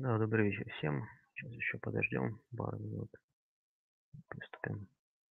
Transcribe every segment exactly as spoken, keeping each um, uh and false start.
Да, добрый вечер всем. Сейчас еще подождем пару минут. Приступим.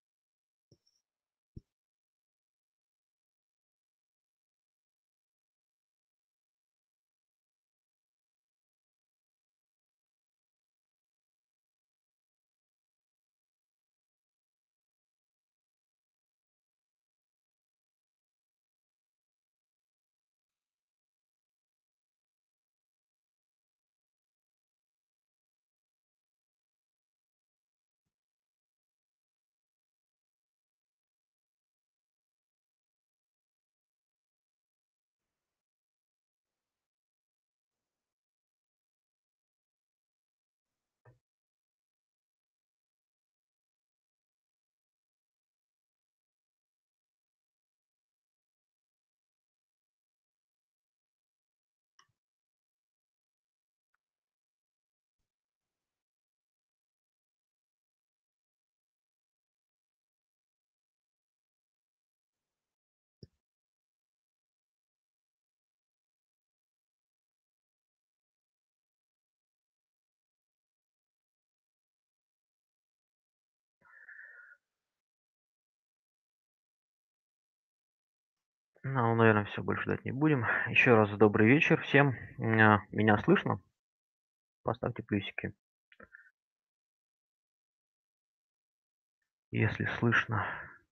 Ну, наверное, все, больше ждать не будем. Еще раз добрый вечер всем. М, Меня слышно? Поставьте плюсики, если слышно.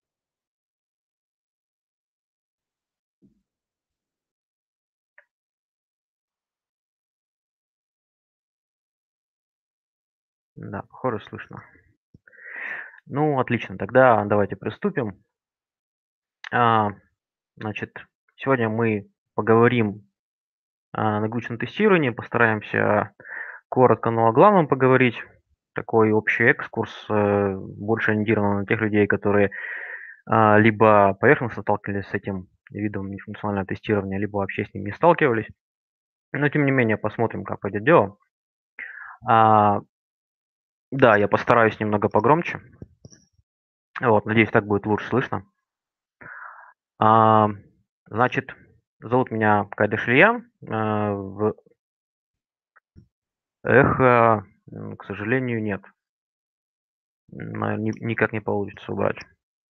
Да, похоже, слышно. Ну, отлично, тогда давайте приступим. А, Значит, сегодня мы поговорим о нагрузочном тестировании, постараемся коротко, но о главном поговорить. Такой общий экскурс, э, больше ориентирован на тех людей, которые а, либо поверхностно сталкивались с этим видом нефункционального тестирования, либо вообще с ним не сталкивались. Но тем не менее посмотрим, как пойдет дело. А, да, я постараюсь немного погромче. Вот, надеюсь, так будет лучше слышно. А, значит, зовут меня Кайдаш Илья. А, в эхо, м, к сожалению, нет. На- ни- никак не получится убрать.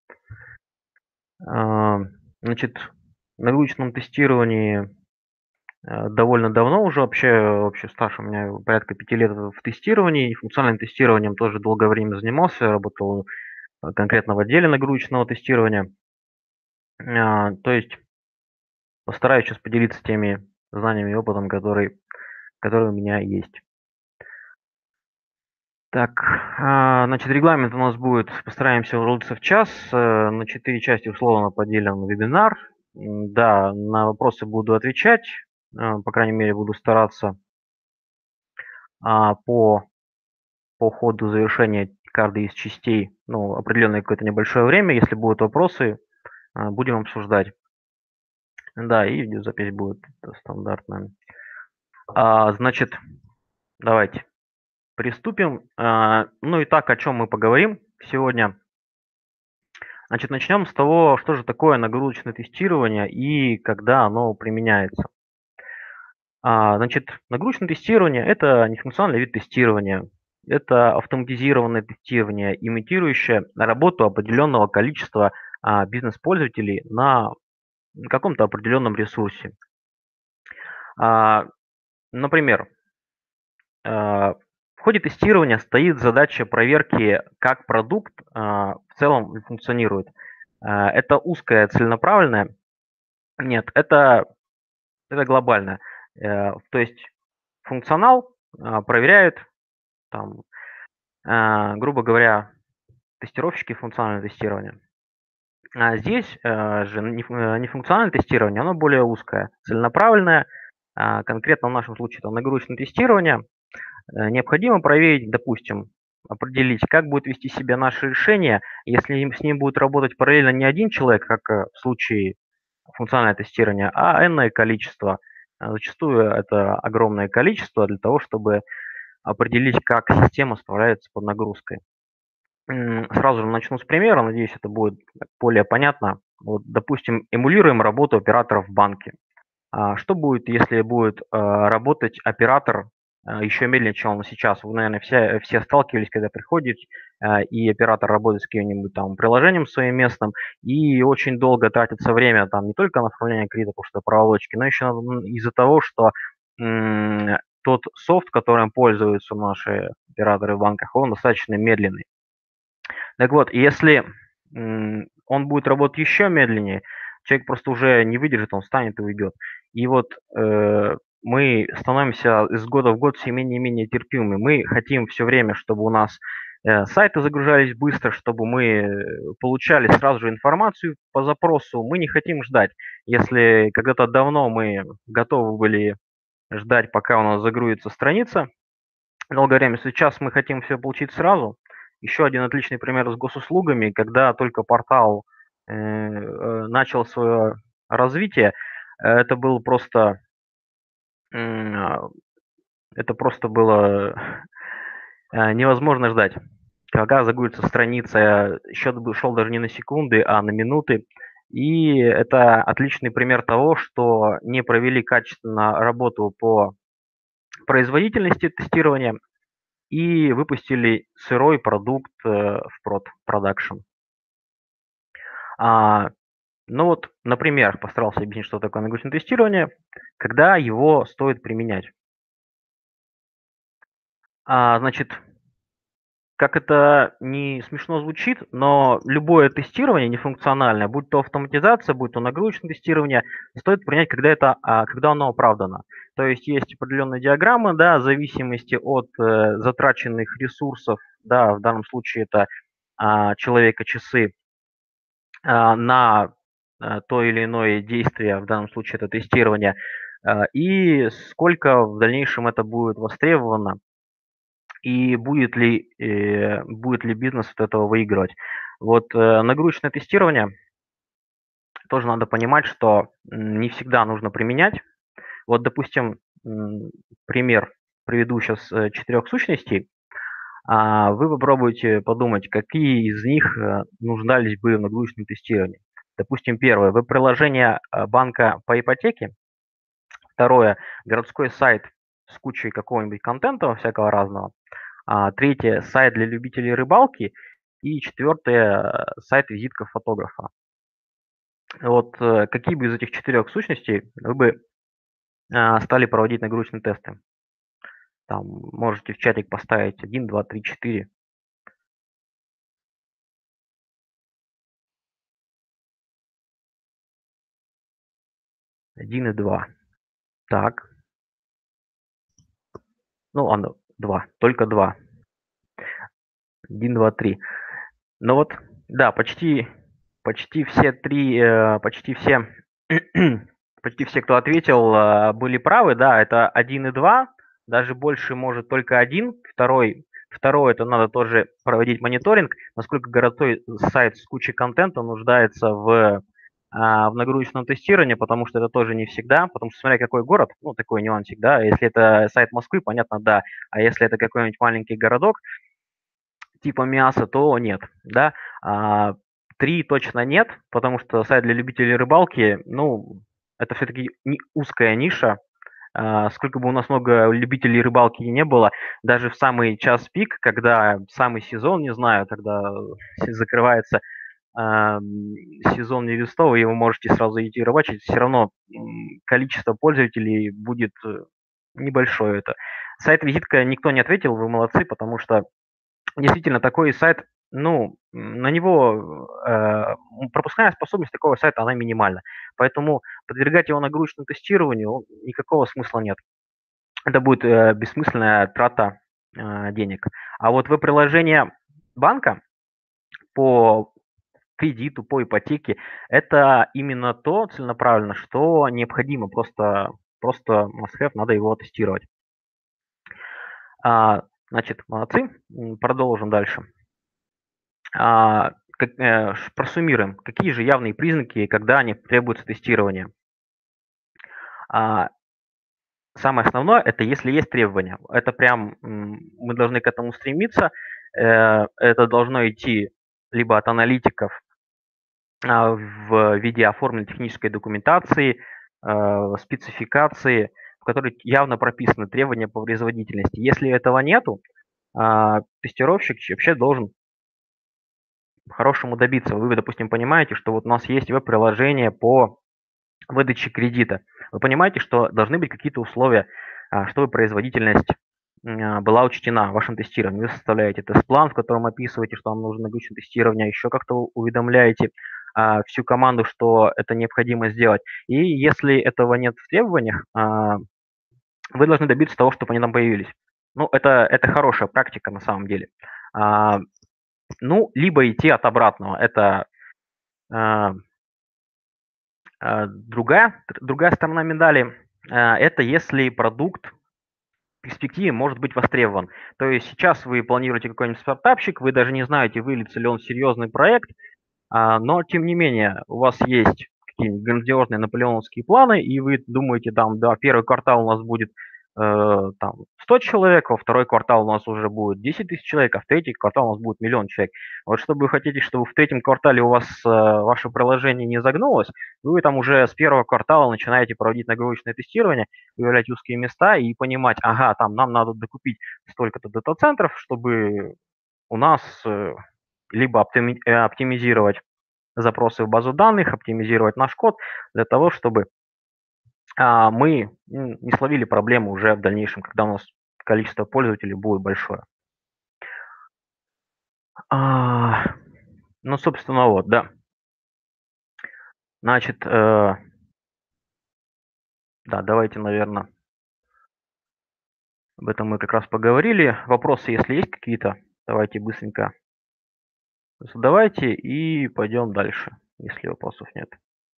А, значит, в нагрузочном тестировании Э, довольно давно уже вообще, вообще стаж у меня порядка пяти лет в тестировании. И функциональным тестированием тоже долгое время занимался, работал, э, конкретно в отделе нагрузочного тестирования. А, то есть постараюсь сейчас поделиться теми знаниями и опытом, который который у меня есть. Так, а, значит, регламент у нас будет, постараемся уложиться в час. Э, на четыре части условно поделен вебинар. М, Да, на вопросы буду отвечать, э, по крайней мере, буду стараться а, по по ходу завершения каждой из частей, ну, определенное какое-то небольшое время. Если будут вопросы, а, будем обсуждать. Да, и видеозапись будет э, стандартная. А, значит, давайте приступим. А, ну и так, о чем мы поговорим сегодня. Значит, начнем с того, что же такое нагрузочное тестирование и когда оно применяется. А, значит, нагрузочное тестирование – это нефункциональный вид тестирования. Это автоматизированное тестирование, имитирующее работу определенного количества а, бизнес-пользователей на каком-то определенном ресурсе. А, например, а, в ходе тестирования стоит задача проверки, как продукт а, в целом функционирует. А, это узкое, целенаправленное? Нет, это, это глобальное. Э, То есть функционал а, проверяют там, а, грубо говоря, тестировщики функционального тестирования. А здесь э, же неф- э, нефункциональное тестирование, оно более узкое, целенаправленное. А, конкретно в нашем случае это нагрузочное тестирование. Э, необходимо проверить, допустим, определить, как будет вести себя наше решение, если им- с ним будет работать параллельно не один человек, как э, в случае функционального тестирования, а энное количество. А Зачастую это огромное количество для того, чтобы определить, как система справляется под нагрузкой. М, Сразу же начну с примера, надеюсь, это будет более понятно. Вот, допустим, эмулируем работу операторов в банке. А Что будет, если будет а, работать оператор э, еще медленнее, чем он сейчас. Вы, наверное, все, все сталкивались, когда приходите, э, и оператор работает с каким-нибудь там приложением своим местным, и очень долго тратится время там не только на оформление кредита, потому что проволочки, но еще из-за того, что м, тот софт, которым пользуются наши операторы в банках, он достаточно медленный. Так вот, если м, он будет работать еще медленнее, человек просто уже не выдержит, он встанет и уйдет. И вот э, мы становимся из года в год все менее и менее терпимыми. Мы хотим все время, чтобы у нас э, сайты загружались быстро, чтобы мы э, получали сразу же информацию по запросу. Мы не хотим ждать. Если когда-то давно мы готовы были ждать, пока у нас загрузится страница, долгое время. Сейчас мы хотим все получить сразу. Еще один отличный пример с госуслугами, когда только портал э, э, начал свое развитие, э, это был просто, м, а, это просто было э, невозможно ждать. Когда загрузится страница, счет бы шел даже не на секунды, а на минуты. И это отличный пример того, что не провели качественно работу по производительности тестирования, и выпустили сырой продукт э, в прод продакшн. А, ну вот, например, постарался объяснить, что такое нагрузочное тестирование, когда его стоит применять. А, значит, как это не смешно звучит, но любое тестирование нефункциональное, будь то автоматизация, будь то нагрузочное тестирование, стоит принять, когда, это, а, когда оно оправдано. То есть есть определенные диаграммы, да, в зависимости от э, затраченных ресурсов, да, в данном случае это а, человека часы, а, на а, то или иное действие, в данном случае это тестирование, а, и сколько в дальнейшем это будет востребовано, и будет ли, э, будет ли бизнес от этого выигрывать. Вот э, нагрузочное тестирование тоже надо понимать, что м, не всегда нужно применять. Вот, допустим, м, пример приведу сейчас э, четырех сущностей. А вы попробуйте подумать, какие из них э, нуждались бы в нагрузочном тестировании. Допустим, первое, веб-приложение э, банка по ипотеке. Второе, городской сайт с кучей какого-нибудь контента всякого разного. А, третье, сайт для любителей рыбалки. И четвертое, э, сайт-визитка фотографа. Вот э, какие бы из этих четырех сущностей вы бы э, стали проводить нагрузочные тесты? Там можете в чатик поставить один, два, три, четыре. один и два. Так, ну ладно, два, только два. один, два, три. Ну вот, да, почти, почти все три, э, почти все, почти все, кто ответил, э, были правы. Да, это один и два, даже больше может только один. Второй, второй, это надо тоже проводить мониторинг, насколько городской сайт с кучей контента нуждается в, а, в нагрузочном тестировании, потому что это тоже не всегда, потому что смотря какой город, ну, такой нюансик, да, если это сайт Москвы, понятно, да, а если это какой-нибудь маленький городок, типа мяса, то нет, да. А, три точно нет, потому что сайт для любителей рыбалки, ну, это все-таки не узкая ниша. А, сколько бы у нас много любителей рыбалки не было, даже в самый час пик, когда самый сезон, не знаю, когда закрывается ам, сезон нерестовый, и вы можете сразу идти рыбачить, все равно м, количество пользователей будет э, небольшое это. Сайт-визитка никто не ответил, вы молодцы, потому что действительно, такой сайт, ну, на него э, пропускная способность такого сайта, она минимальна. Поэтому подвергать его нагрузочному тестированию никакого смысла нет. Это будет э, бессмысленная трата э, денег. А вот веб-приложение банка по кредиту, по ипотеке, это именно то целенаправленно, что необходимо. Просто, просто must-have, надо его тестировать. А, значит, молодцы. Продолжим дальше. А, как, э, ш просуммируем, какие же явные признаки, когда они требуются тестирования. А, самое основное — это если есть требования. Это прям, м, мы должны к этому стремиться. Э, это должно идти либо от аналитиков, а, в виде оформленной технической документации, э, спецификации, в которой явно прописаны требования по производительности. Если этого нету, а, тестировщик вообще должен по-хорошему добиться. Вы, допустим, понимаете, что вот у нас есть веб-приложение по выдаче кредита. Вы понимаете, что должны быть какие-то условия, а, чтобы производительность м, а, была учтена в вашем тестировании. Вы составляете тест-план, в котором описываете, что вам нужно нагрузочное тестирование, еще как-то уведомляете а, всю команду, что это необходимо сделать. И если этого нет в требованиях, а, вы должны добиться того, чтобы они там появились. Ну, это, это хорошая практика на самом деле. А, ну, либо идти от обратного. Это а, а, другая, другая сторона медали. а, Это если продукт в перспективе может быть востребован. То есть сейчас вы планируете какой-нибудь стартапчик, вы даже не знаете, выльется ли он в серьезный проект, а, но тем не менее у вас есть какие-нибудь грандиозные наполеоновские планы, и вы думаете, там, да, первый квартал у нас будет э, там, сто человек, во второй квартал у нас уже будет десять тысяч человек, а в третий квартал у нас будет миллион человек. Вот чтобы вы хотите, чтобы в третьем квартале у вас э, ваше приложение не загнулось, вы там уже с первого квартала начинаете проводить нагрузочное тестирование, выявлять узкие места и понимать, ага, там нам надо докупить столько-то дата-центров, чтобы у нас э, либо оптими- э, оптимизировать запросы в базу данных, оптимизировать наш код для того, чтобы а, мы м, не словили проблему уже в дальнейшем, когда у нас количество пользователей будет большое. А, ну, собственно, вот, да. Значит, э, да, давайте, наверное, об этом мы как раз поговорили. Вопросы, если есть какие-то, давайте быстренько задавайте и пойдем дальше, если вопросов нет.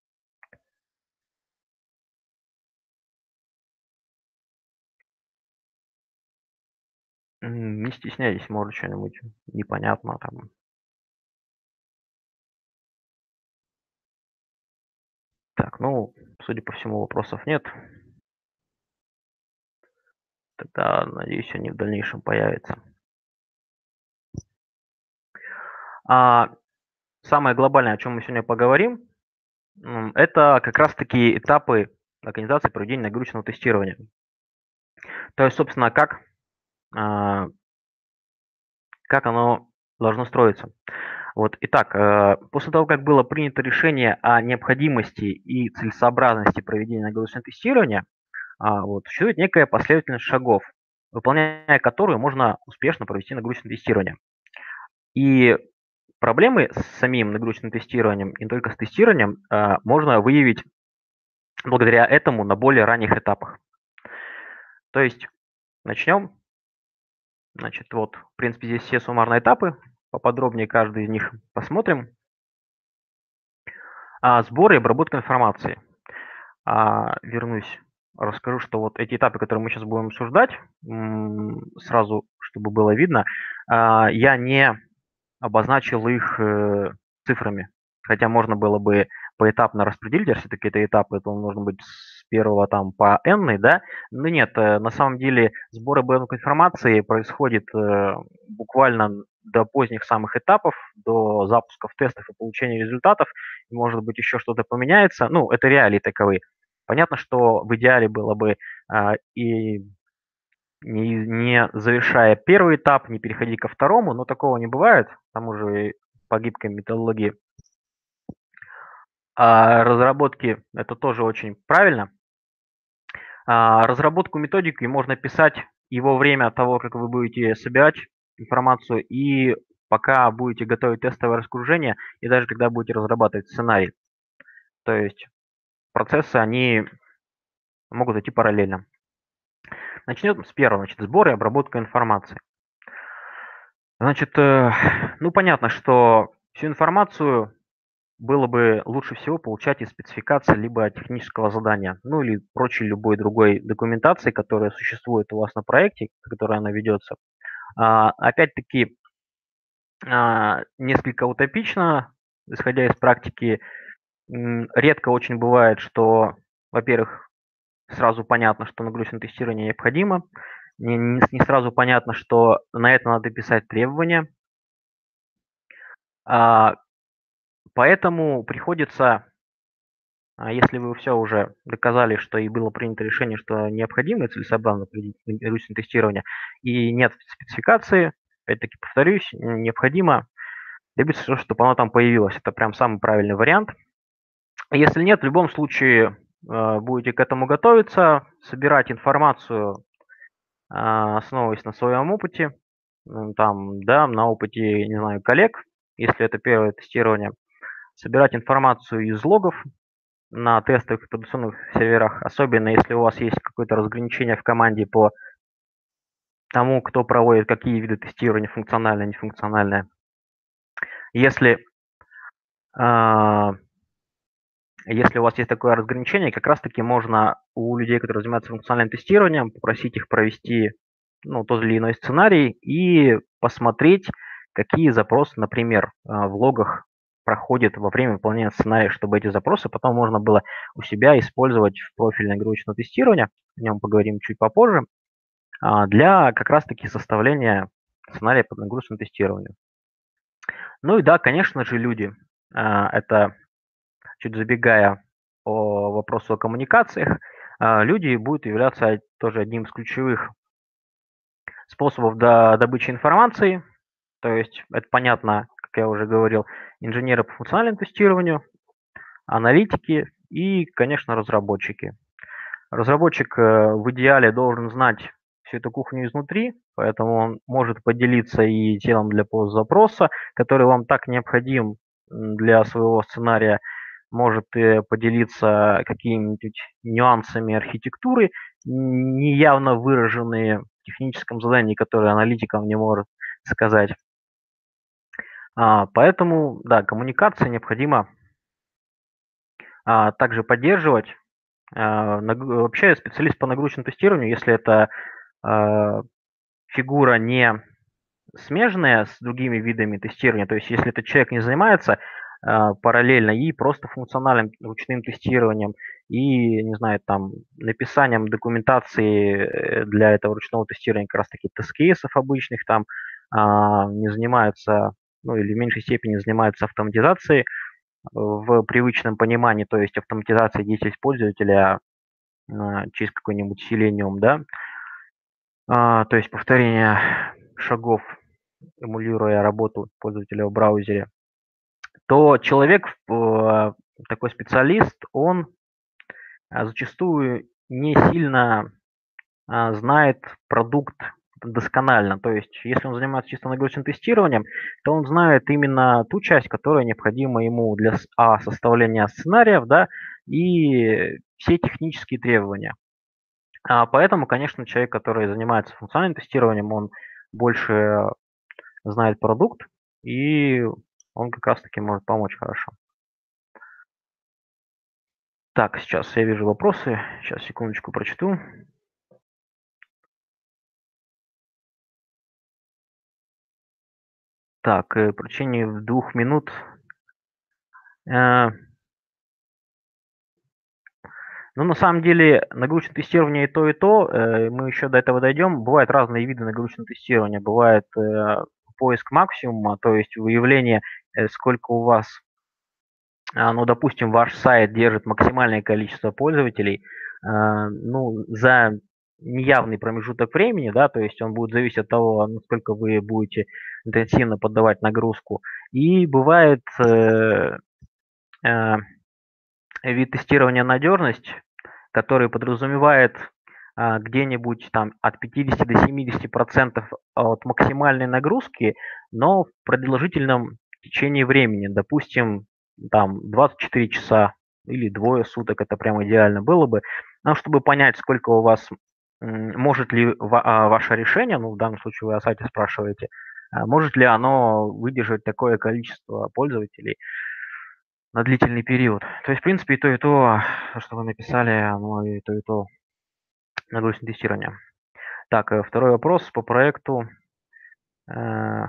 М, Не стесняйтесь, может что-нибудь непонятно там. Так, ну, судя по всему, вопросов нет. Тогда, надеюсь, они в дальнейшем появятся. А самое глобальное, о чем мы сегодня поговорим, м, это как раз-таки этапы организации проведения нагрузочного тестирования. То есть, собственно, как, а, как оно должно строиться. Вот, итак, э, после того, как было принято решение о необходимости и целесообразности проведения нагрузочного тестирования, а, вот, существует некая последовательность шагов, выполняя которую можно успешно провести нагрузочное тестирование. И проблемы с самим нагрузочным тестированием, и не только с тестированием, а, можно выявить благодаря этому на более ранних этапах. То есть начнем. Значит, вот, в принципе, здесь все суммарные этапы. Поподробнее каждый из них посмотрим. А, сбор и обработка информации. А, вернусь, расскажу, что вот эти этапы, которые мы сейчас будем обсуждать, м, сразу, чтобы было видно, а, я не обозначил их э, цифрами. Хотя можно было бы поэтапно распределить, если все-таки это этапы, то нужно быть с первого там по n, да? Но нет, э, на самом деле сбор и обработка информации происходит э, буквально до поздних самых этапов, до запусков тестов и получения результатов. Может быть, еще что-то поменяется. Ну, это реалии таковые. Понятно, что в идеале было бы а, и не, не завершая первый этап, не переходи ко второму, но такого не бывает, к тому же по гибкой методологии а разработки это тоже очень правильно. А, разработку методики можно писать и во время того, как вы будете собирать информацию, и пока будете готовить тестовое разгружение, и даже когда будете разрабатывать сценарий. То есть процессы, они могут идти параллельно. Начнем с первого, значит, сбор и обработка информации. Значит, э, ну понятно, что всю информацию было бы лучше всего получать из спецификации либо технического задания, ну или прочей любой другой документации, которая существует у вас на проекте, которая она ведется. А, опять-таки, а, несколько утопично, исходя из практики, м, редко очень бывает, что, во-первых, сразу понятно, что нагрузочное тестирование необходимо, не, не, не сразу понятно, что на это надо писать требования, а, поэтому приходится А если вы все уже доказали, что и было принято решение, что необходимо и целесообразно проводить ручное тестирование, и нет спецификации, опять-таки повторюсь, необходимо добиться того, чтобы оно там появилось. Это прям самый правильный вариант. Если нет, в любом случае э, будете к этому готовиться, собирать информацию, а, основываясь на своем опыте, м, там, да, на опыте, не знаю, коллег, если это первое тестирование, собирать информацию из логов на тестовых и продукционных серверах, особенно если у вас есть какое-то разграничение в команде по тому, кто проводит какие виды тестирования, функциональное, нефункциональное. Если, а, если у вас есть такое разграничение, как раз-таки можно у людей, которые занимаются функциональным тестированием, попросить их провести, ну, тот или иной сценарий и посмотреть, какие запросы, например, а, в логах проходят во время выполнения сценария, чтобы эти запросы потом можно было у себя использовать в профиле нагрузочного тестирования, о нем поговорим чуть попозже, а, для как раз-таки составления сценария под нагрузочным тестированием. Ну и да, конечно же, люди, а, это чуть забегая по вопросу о коммуникациях, а, люди будут являться тоже одним из ключевых способов до добычи информации. То есть это понятно, как я уже говорил, инженеры по функциональному тестированию, аналитики и, конечно, разработчики. Разработчик э, в идеале должен знать всю эту кухню изнутри, поэтому он может поделиться и телом для пост-запроса, который вам так необходим для своего сценария, может э, поделиться какими-нибудь нюансами архитектуры, неявно выраженные в техническом задании, которые аналитикам не может сказать. А, поэтому, да, коммуникация необходимо а, также поддерживать. А, наг- вообще специалист по нагрузочному тестированию, если это а, фигура не смежная с другими видами тестирования, то есть если этот человек не занимается а, параллельно и просто функциональным ручным тестированием, и, не знаю, там, написанием документации э, для этого ручного тестирования, как раз таки тест-кейсов обычных, там, а, не занимается, ну, или в меньшей степени занимается автоматизацией в привычном понимании, то есть автоматизацией действий пользователя а, через какой-нибудь Selenium, да, а, то есть повторение шагов, эмулируя работу пользователя в браузере, то человек, э, такой специалист, он а, зачастую не сильно а, знает продукт досконально. То есть, если он занимается чисто нагрузочным тестированием, то он знает именно ту часть, которая необходима ему для с- а, составления сценариев, да, и все технические требования. А, поэтому, конечно, человек, который занимается функциональным тестированием, он больше знает продукт, и он как раз-таки может помочь хорошо. Так, сейчас я вижу вопросы. Сейчас, секундочку, прочту. Так, э, по в двух минут. Э, ну, на самом деле, нагрузочное тестирование и то, и то, э, мы еще до этого дойдем. Бывают разные виды нагрузочного тестирования. Бывает э, поиск максимума, то есть выявление, э, сколько у вас, а, ну, допустим, ваш сайт держит максимальное количество пользователей, а, ну, за неявный промежуток времени, да, то есть он будет зависеть от того, насколько вы будете интенсивно поддавать нагрузку. И бывает э, э, вид тестирования надежность, который подразумевает а, где-нибудь там от пятидесяти до семидесяти процентов от максимальной нагрузки, но в продолжительном течении времени, допустим, там двадцать четыре часа или двое суток, это прям идеально было бы, ну, чтобы понять, сколько у вас, м, может ли ва- а, ваше решение, ну, в данном случае вы о сайте спрашиваете, а, может ли оно выдержать такое количество пользователей на длительный период. То есть, в принципе, и то, и то, что вы написали, оно и то, и то нагрузочное тестирование. Так, э, второй вопрос по проекту. Э,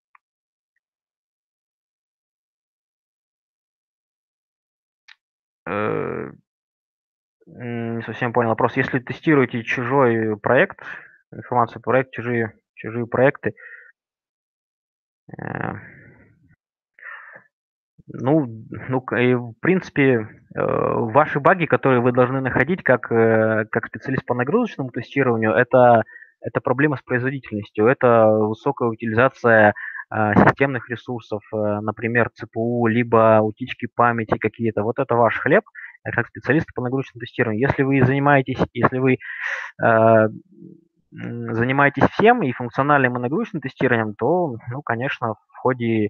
э, Не совсем понял вопрос. Если тестируете чужой проект, информацию по проекту, чужие, чужие проекты, э, Ну, ну, к и в принципе, э, ваши баги, которые вы должны находить как, э, как специалист по нагрузочному тестированию, это это проблема с производительностью, это высокая утилизация, а, системных ресурсов, э, например, ЦПУ, либо утечки памяти какие-то. Вот это ваш хлеб, э, как специалиста по нагрузочному тестированию. Если вы занимаетесь если вы, э, м, занимаетесь всем, и функциональным, и нагрузочным тестированием, то, ну, конечно, в ходе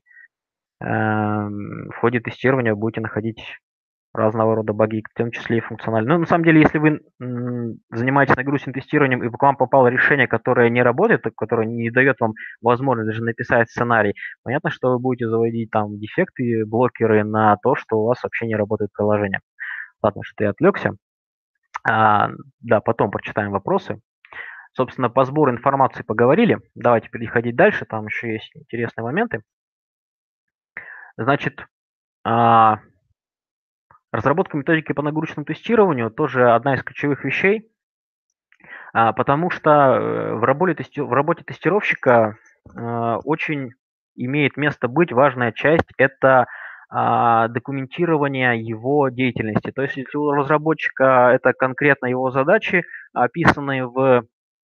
Эм, в ходе тестирования будете находить разного рода баги, в том числе и функциональные. Ну, на самом деле, если вы м, занимаетесь нагрузочным тестированием, и к вам попало решение, которое не работает, так- которое не дает вам возможность даже написать сценарий, понятно, что вы будете заводить там дефекты, блокеры на то, что у вас вообще не работает приложение. Ладно, что я отвлекся. А, да, потом прочитаем вопросы. Собственно, по сбору информации поговорили. Давайте переходить дальше, там еще есть интересные моменты. Значит, а, разработка методики по нагрузочному тестированию тоже одна из ключевых вещей, а, потому что э, в работе, тести- в работе тестировщика э, очень имеет место быть важная часть– это а, документирование его деятельности. То есть если у разработчика это конкретно его задачи, описанные в,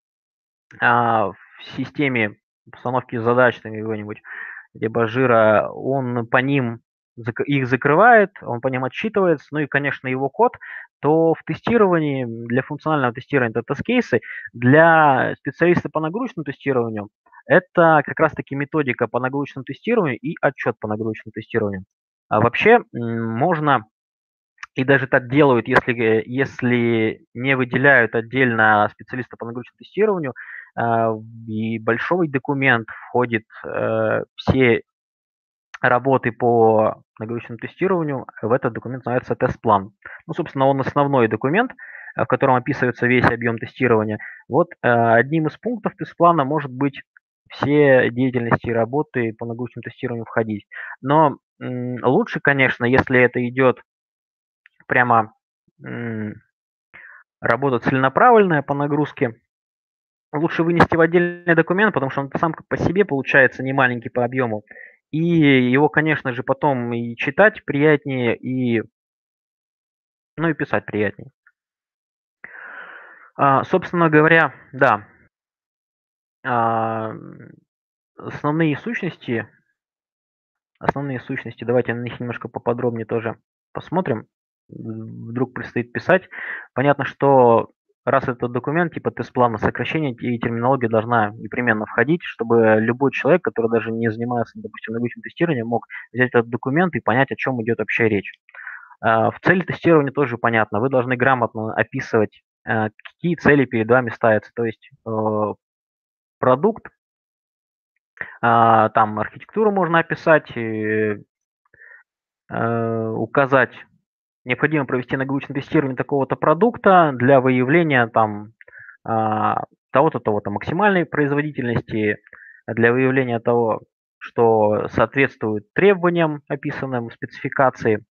а, в системе постановки задач там какой-нибудь, либо жира, он по ним зак их закрывает, он по ним отчитывается, ну и, конечно, его код, то в тестировании, для функционального тестирования это тест-кейсы, для специалиста по нагрузочному тестированию это как раз таки методика по нагрузочному тестированию и отчет по нагрузочному тестированию. А вообще, м, можно и даже так делают, если, э, если не выделяют отдельно специалиста по нагрузочному тестированию, а, и большой документ входит э, все работы по нагрузочному тестированию, в этот документ называется тест-план. Ну, собственно, он основной документ, э, в котором описывается весь объем тестирования. Вот э, одним из пунктов тест-плана может быть все деятельности и работы по нагрузочному тестированию входить. Но м, лучше, конечно, если это идет прямо м, работа целенаправленная по нагрузке, лучше вынести в отдельный документ, потому что он сам по себе получается не маленький по объему. И его, конечно же, потом и читать приятнее, и, ну, и писать приятнее. А, собственно говоря, да, а, м, основные сущности, основные сущности, давайте на них немножко поподробнее тоже посмотрим. М, Вдруг предстоит писать. Понятно, что раз это документ типа тест-плана, сокращение и терминология должна непременно входить, чтобы любой человек, который даже не занимается, допустим, научным тестированием, мог взять этот документ и понять, о чем идет вообще речь. А, В цели тестирования тоже понятно. Вы должны грамотно описывать, э, какие цели перед вами ставятся. То есть э, продукт, а, там архитектуру можно описать, э, э, указать, необходимо провести нагрузочное тестирование такого-то продукта для выявления там а, того-то, того-то максимальной производительности, для выявления того, что соответствует требованиям, описанным в спецификации,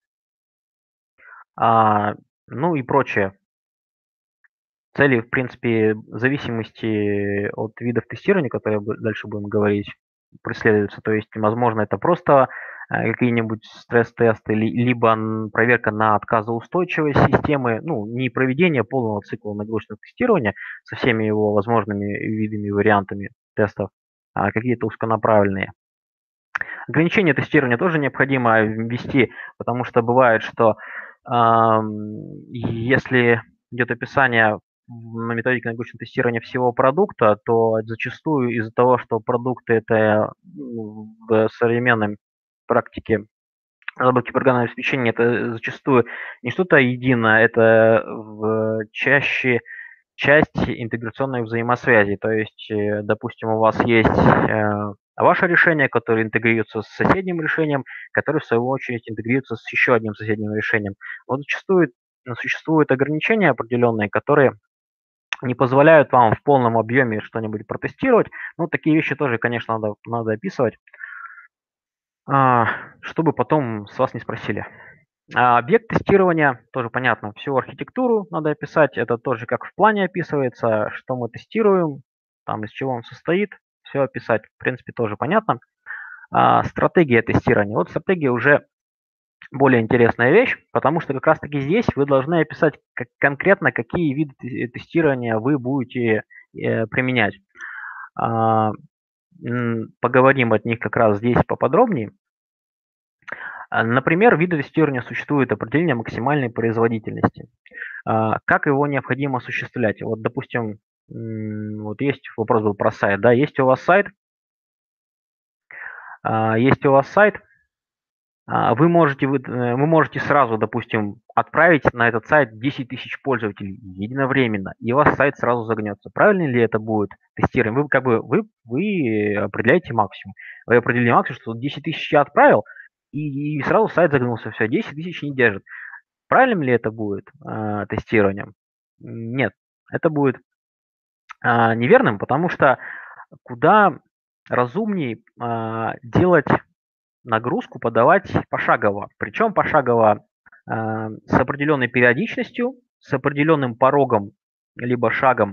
а, ну и прочее. Цели, в принципе, в зависимости от видов тестирования, которые б дальше будем говорить, преследуются. То есть, возможно, это просто, э, какие-нибудь стресс-тесты, ли либо н проверка на отказоустойчивость системы, ну, не проведение полного цикла нагрузочного тестирования со всеми его возможными видами и вариантами тестов, а какие-то узконаправленные. Ограничения тестирования тоже необходимо ввести, потому что бывает, что, ам, если идет описание на методике научного тестирования всего продукта, то зачастую из-за того, что продукты это, ну, в современной практике разработки программного обеспечения, это зачастую не что-то единое, это в чаще часть интеграционной взаимосвязи. То есть, э, допустим, у вас есть э, ваше решение, которое интегрируется с соседним решением, которое, в свою очередь, интегрируется с еще одним соседним решением. Вот зачастую ну, существуют ограничения определенные, которые не позволяют вам в полном объеме что-нибудь протестировать. Ну, такие вещи тоже, конечно, надо, надо описывать, а, чтобы потом с вас не спросили. А, объект тестирования тоже понятно. Всю архитектуру надо описать. Это тоже как в плане описывается, что мы тестируем, там из чего он состоит. Все описать, в принципе, тоже понятно. А, стратегия тестирования. Вот стратегия уже более интересная вещь, потому что как раз таки здесь вы должны описать как конкретно, какие виды те тестирования вы будете, э, применять. А, м, поговорим от них как раз здесь поподробнее. А, например, виды тестирования существует определение максимальной производительности. А, как его необходимо осуществлять? Вот, допустим, м, вот есть вопрос был про сайт, да, есть у вас сайт, а, есть у вас сайт, а, вы можете вы, э, вы можете сразу, допустим, отправить на этот сайт десять тысяч пользователей единовременно, и у вас сайт сразу загнется. Правильно ли это будет тестирование? Вы как бы вы вы определяете максимум. Вы определили максимум, что десять тысяч я отправил, и и сразу сайт загнулся. Всё, десять тысяч не держит. Правильным ли это будет, а, тестированием? Нет, это будет, а, неверным, потому что куда разумней, а, делать нагрузку, подавать пошагово. Причем пошагово, а, с определенной периодичностью, с определенным порогом либо шагом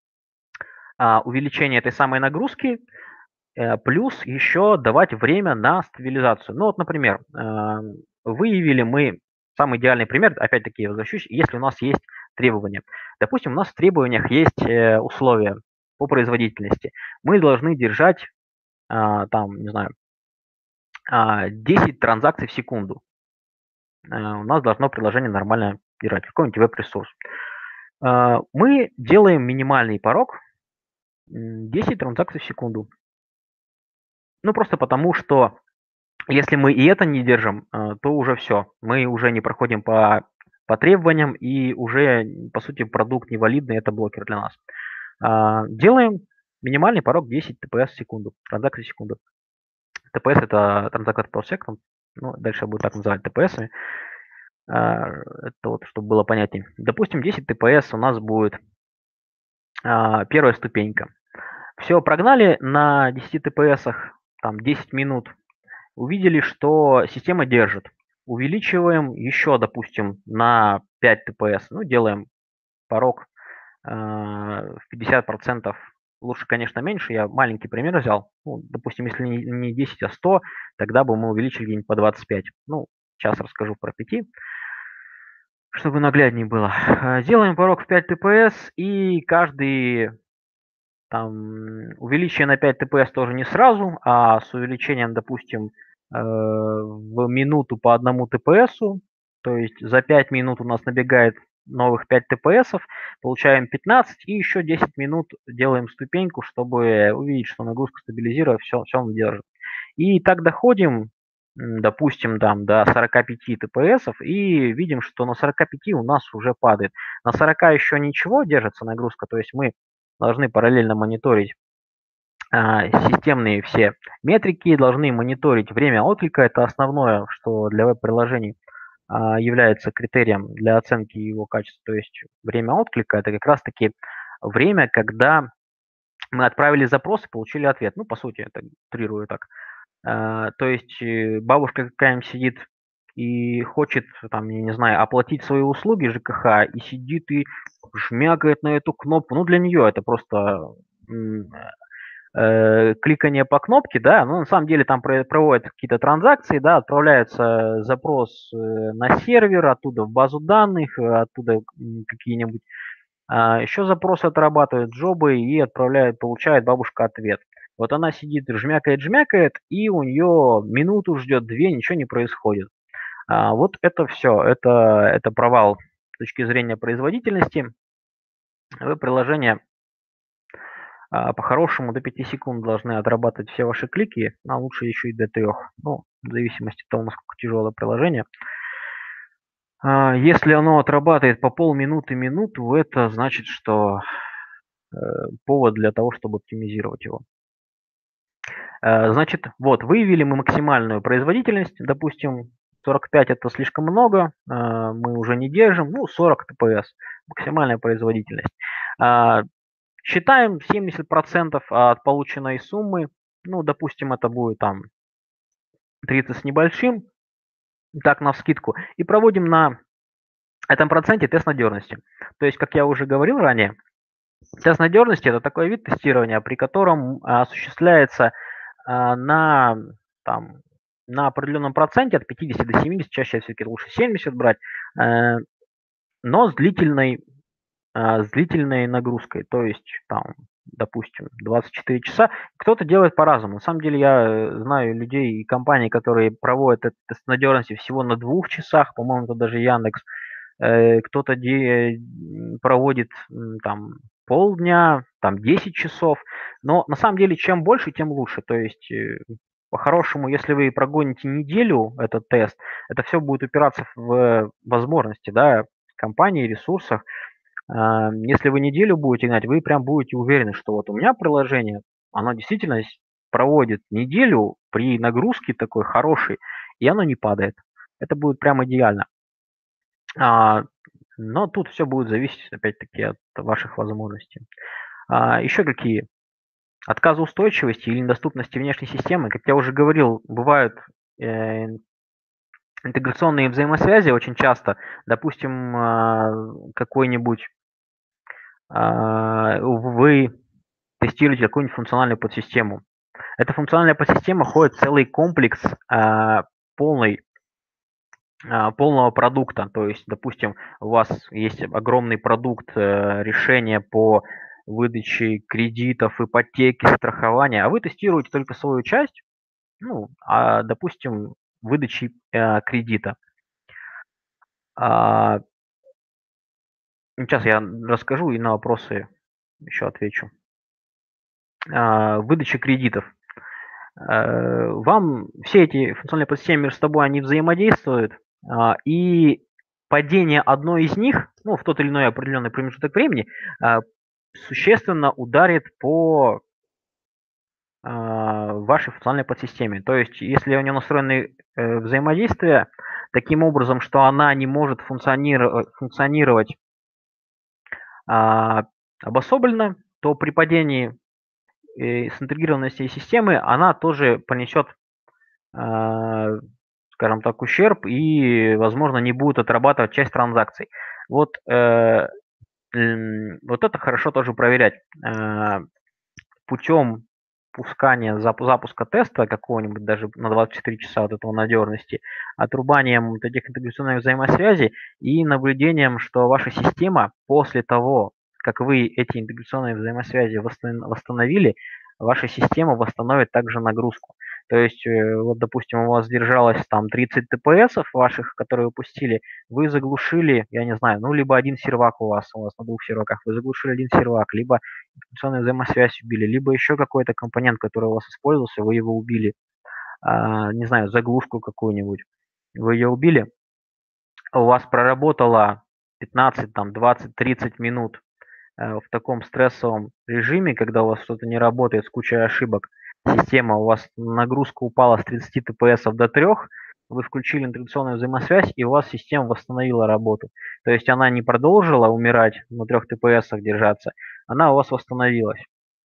а, увеличения этой самой нагрузки, э, плюс еще давать время на стабилизацию. Ну вот, например, а, выявили мы самый идеальный пример, опять-таки я возвращусь, если у нас есть требования. Допустим, у нас в требованиях есть, э, условия по производительности. Мы должны держать, а, там, не знаю, а, десять транзакций в секунду. А, у нас должно приложение нормально держать, какой-нибудь веб-ресурс. А, мы делаем минимальный порог, м, десять транзакций в секунду. Ну, просто потому, что если мы и это не держим, а, то уже всё. Мы уже не проходим по по требованиям, и уже, по сути, продукт невалидный, это блокер для нас. А, делаем минимальный порог десять тпс в секунду, транзакций в секунду. тпс- это transaction per second, ну, дальше я буду так называть тпсами. А, это вот чтобы было понятнее. Допустим, десять тпс у нас будет а, первая ступенька. Всё, прогнали на десяти тпсах, там десять минут, увидели, что система держит. Увеличиваем еще, допустим, на пять тпс, ну, делаем порог, а, в пятьдесят процентов. Лучше, конечно, меньше. Я маленький пример взял. Ну, допустим, если не не десять, а сто, тогда бы мы увеличили где-нибудь по двадцать пять. Ну, сейчас расскажу про пяти, чтобы нагляднее было. А, делаем порог в пять тпс, и каждый там увеличение на пять тпс тоже не сразу, а с увеличением, допустим, э, в минуту по одному тпсу. То есть за пять минут у нас набегает новых пять тпсов, получаем пятнадцать, и еще десять минут делаем ступеньку, чтобы увидеть, что нагрузка стабилизирует, всё всё он держит. И так доходим, м, допустим, там до сорока пяти тпсов, и видим, что на сорока пяти у нас уже падает. На сорока еще ничего, держится нагрузка, то есть мы должны параллельно мониторить, а, системные все метрики, должны мониторить время отклика. Это основное, что для веб-приложений, а, является критерием для оценки его качества. То есть время отклика- это как раз таки время, когда мы отправили запрос и получили ответ. Ну, по сути, это утрирую так. А, то есть, э, бабушка какая-нибудь сидит и хочет, там, я не знаю, оплатить свои услуги ЖКХ, и сидит и жмякает на эту кнопку. Ну, для нее это просто, м, э, кликание по кнопке, да, но на самом деле там про проводят какие-то транзакции, да, отправляется запрос, э, на сервер, оттуда в базу данных, оттуда, м, какие-нибудь, а, еще запросы отрабатывают, джобы, и отправляет, получает бабушка ответ. Вот она сидит, жмякает жмякает, и у нее минуту ждет, две, ничего не происходит. А, вот это всё, это это провал с точки зрения производительности. Веб-приложения а, по-хорошему до пяти секунд должны отрабатывать все ваши клики, а лучше еще и до трех. Ну, в зависимости от того, насколько тяжелое приложение. А, если оно отрабатывает по полминуты, минуту, это значит, что, э, повод для того, чтобы оптимизировать его. Э, значит, вот выявили мы максимальную производительность, допустим, сорок пять- это слишком много, а, мы уже не держим, ну, сорок тпс- максимальная производительность. А, считаем семьдесят процентов от полученной суммы, ну, допустим, это будет там тридцать с небольшим, так навскидку, и проводим на этом проценте тест надежности. То есть, как я уже говорил ранее, тест надежности- это такой вид тестирования, при котором осуществляется, а, на там на определенном проценте от пятидесяти до семидесяти, чаще все-таки лучше семьдесят брать, э, но с длительной, э, с длительной нагрузкой, то есть там, допустим, двадцать четыре часа. Кто-то делает по-разному. На самом деле я э, знаю людей и компаний, которые проводят этот тест надежности всего на двух часах, по-моему, это даже Яндекс. Э, кто-то де- проводит м, там полдня, там десять часов. Но на самом деле чем больше, тем лучше. То есть э, по-хорошему, если вы прогоните неделю этот тест, это все будет упираться в возможности, да, компании, ресурсах. А, Если вы неделю будете гнать, вы прям будете уверены, что вот у меня приложение, оно действительно с- проводит неделю при нагрузке такой хорошей, и оно не падает. Это будет прям идеально. А, но тут все будет зависеть, опять-таки, от ваших возможностей. А, еще какие? Отказоустойчивости или недоступности внешней системы. Как я уже говорил, бывают э, интеграционные взаимосвязи очень часто. Допустим, а, какой-нибудь а, вы тестируете какую-нибудь функциональную подсистему. Эта функциональная подсистема входит в целый комплекс а, полный а, полного продукта. То есть, допустим, у вас есть огромный продукт э, решения по выдаче кредитов, ипотеки, страхования, а вы тестируете только свою часть, ну, а, допустим, выдачи э, кредита. А, сейчас я расскажу и на вопросы еще отвечу. А, выдача кредитов. Э, Вам все эти функциональные подсистемы между собой, они взаимодействуют, а, и падение одной из них, ну, в тот или иной определенный промежуток времени, а, существенно ударит по а, вашей функциональной подсистеме. То есть, если у нее настроены э, взаимодействия таким образом, что она не может функционировать, функционировать а, обособленно, то при падении э, с интегрированности системы она тоже понесет, а, скажем так, ущерб и, возможно, не будет отрабатывать часть транзакций. Вот, э, м, вот это хорошо тоже проверять. Э, путем пускания, зап- запуска теста какого-нибудь даже на двадцать четыре часа вот этого надежности, отрубанием вот этих интеграционных взаимосвязей и наблюдением, что ваша система после того, как вы эти интеграционные взаимосвязи восстан- восстановили, ваша система восстановит также нагрузку. То есть, э, вот, допустим, у вас держалось там тридцать тэ пэ эсов ваших, которые вы пустили, вы заглушили, я не знаю, ну, либо один сервак у вас, у вас на двух серваках, вы заглушили один сервак, либо информационную взаимосвязь убили, либо еще какой-то компонент, который у вас использовался, вы его убили, а, не знаю, заглушку какую-нибудь, вы ее убили, у вас проработало пятнадцать, там, двадцать, тридцать минут э, в таком стрессовом режиме, когда у вас что-то не работает с кучей ошибок, система, у вас нагрузка упала с тридцати тэ пэ эсов до трёх, вы включили интеграционную взаимосвязь, и у вас система восстановила работу. То есть она не продолжила умирать на трёх тэ пэ эсах держаться, она у вас восстановилась.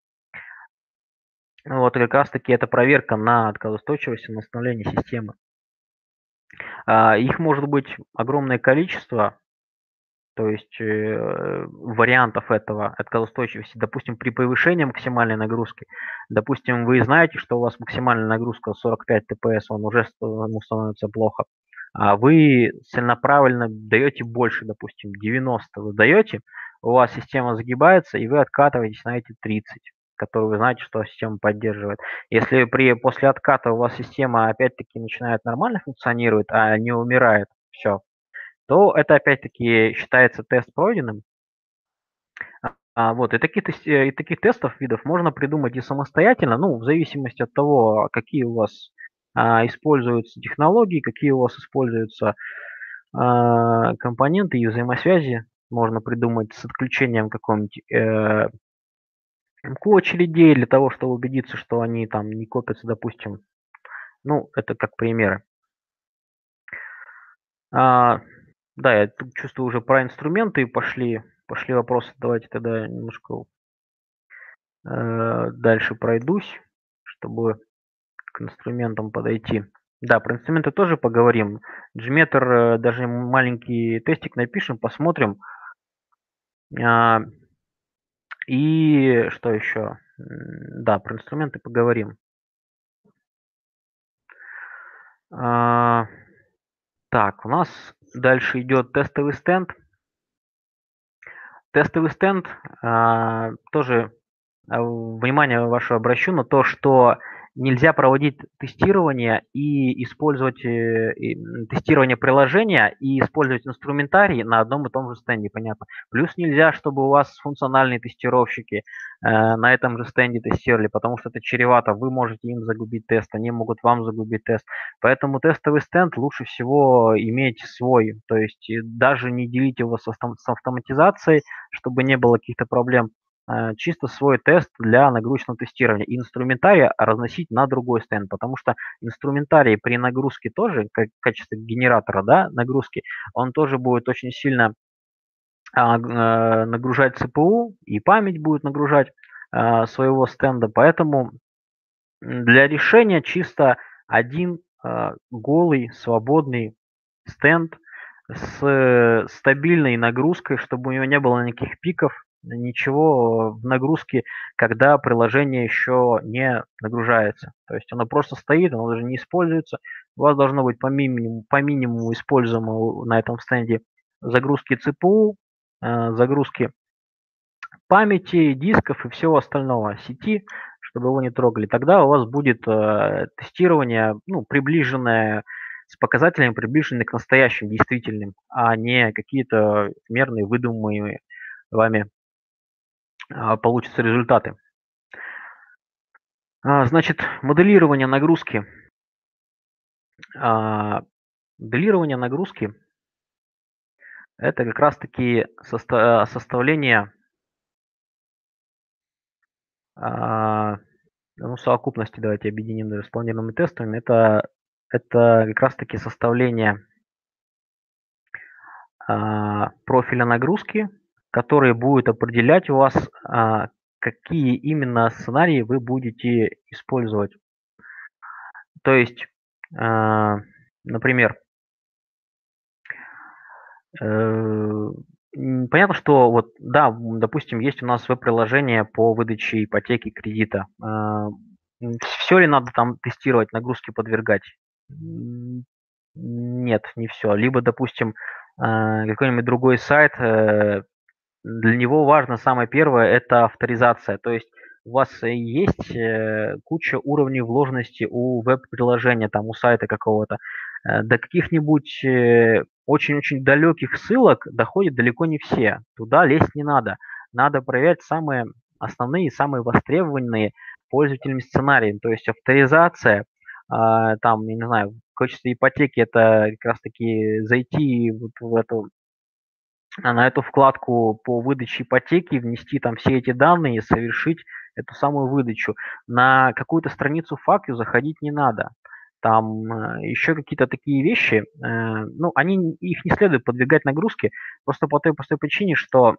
Вот как раз таки это проверка на отказоустойчивость и на восстановление системы. А, их может быть огромное количество, то есть э, вариантов этого отказоустойчивости. Допустим, при повышении максимальной нагрузки, допустим, вы знаете, что у вас максимальная нагрузка сорок пять тэ пэ эс, он уже ст- ему становится плохо. А вы целенаправленно даете больше, допустим, девяносто вы даете, у вас система загибается, и вы откатываетесь на эти тридцать, которые вы знаете, что система поддерживает. Если при, после отката у вас система опять-таки начинает нормально функционировать, а не умирает, все, то это опять-таки считается тест пройденным. А, вот, и таких, тес- э, и таких тестов, видов можно придумать и самостоятельно, ну, в зависимости от того, какие у вас а, используются технологии, какие у вас используются а, компоненты и взаимосвязи. Можно придумать с отключением какого-нибудь э, очередей для того, чтобы убедиться, что они там не копятся, допустим. Ну, это как примеры. А, да, я тут чувствую уже про инструменты пошли, пошли вопросы. Давайте тогда немножко э, дальше пройдусь, чтобы к инструментам подойти. Да, про инструменты тоже поговорим. Джиметр, э, даже маленький тестик напишем, посмотрим. А, и что еще? М, Да, про инструменты поговорим. А, так, у нас дальше идет тестовый стенд. Тестовый стенд, а, тоже а, внимание ваше обращу на то, что нельзя проводить тестирование и использовать э, и, м, тестирование приложения и использовать инструментарий на одном и том же стенде, понятно. Плюс нельзя, чтобы у вас функциональные тестировщики э, на этом же стенде тестировали, потому что это чревато. Вы можете им загубить тест, они могут вам загубить тест. Поэтому тестовый стенд лучше всего иметь свой, то есть э, даже не делить его с автом- с автоматизацией, чтобы не было каких-то проблем. Э, чисто свой тест для нагрузочного тестирования. И инструментарий разносить на другой стенд, потому что инструментарий при нагрузке тоже, как в качестве генератора, да, нагрузки, он тоже будет очень сильно а, г- э, нагружать C P U, и память будет нагружать а, своего стенда. Поэтому м, для решения чисто один а, голый, свободный стенд с э, стабильной нагрузкой, чтобы у него не было никаких пиков, ничего в нагрузке, когда приложение еще не нагружается. То есть оно просто стоит, оно даже не используется. У вас должно быть по минимуму, по минимуму используемого на этом стенде загрузки C P U, э, загрузки памяти, дисков и всего остального, сети, чтобы его не трогали. Тогда у вас будет э, тестирование, ну, приближенное, с показателями, приближенные к настоящим, действительным, а не какие-то мерные, выдуманные вами а, получатся результаты. А, значит, моделирование нагрузки. А, моделирование нагрузки– это как раз-таки соста- составление а, ну, совокупности, давайте объединим даже с планированными тестами, это, это как раз-таки составление а, профиля нагрузки, который будет определять у вас, а, какие именно сценарии вы будете использовать. То есть, а, например, э, м, понятно, что вот, да, м, допустим, есть у нас веб-приложение по выдаче ипотеки, кредита. Все ли надо там тестировать, нагрузки подвергать? М, Нет, не все. Либо, допустим, а, какой-нибудь другой сайт, э, для него важно самое первое– это авторизация. То есть у вас э, есть э, куча уровней вложенности у веб-приложения, там, у сайта какого-то. Э, До каких-нибудь э, очень-очень далеких ссылок доходят далеко не все. Туда лезть не надо. Надо проверять самые основные, самые востребованные пользователями сценарии. То есть авторизация, а, там, я не знаю, в качестве ипотеки это как раз-таки зайти вот в эту а, на эту вкладку по выдаче ипотеки, внести там все эти данные и совершить эту самую выдачу. На какую-то страницу факью заходить не надо. Там э, еще какие-то такие вещи, э, ну, они, их не следует подвигать нагрузке, просто по той простой причине, что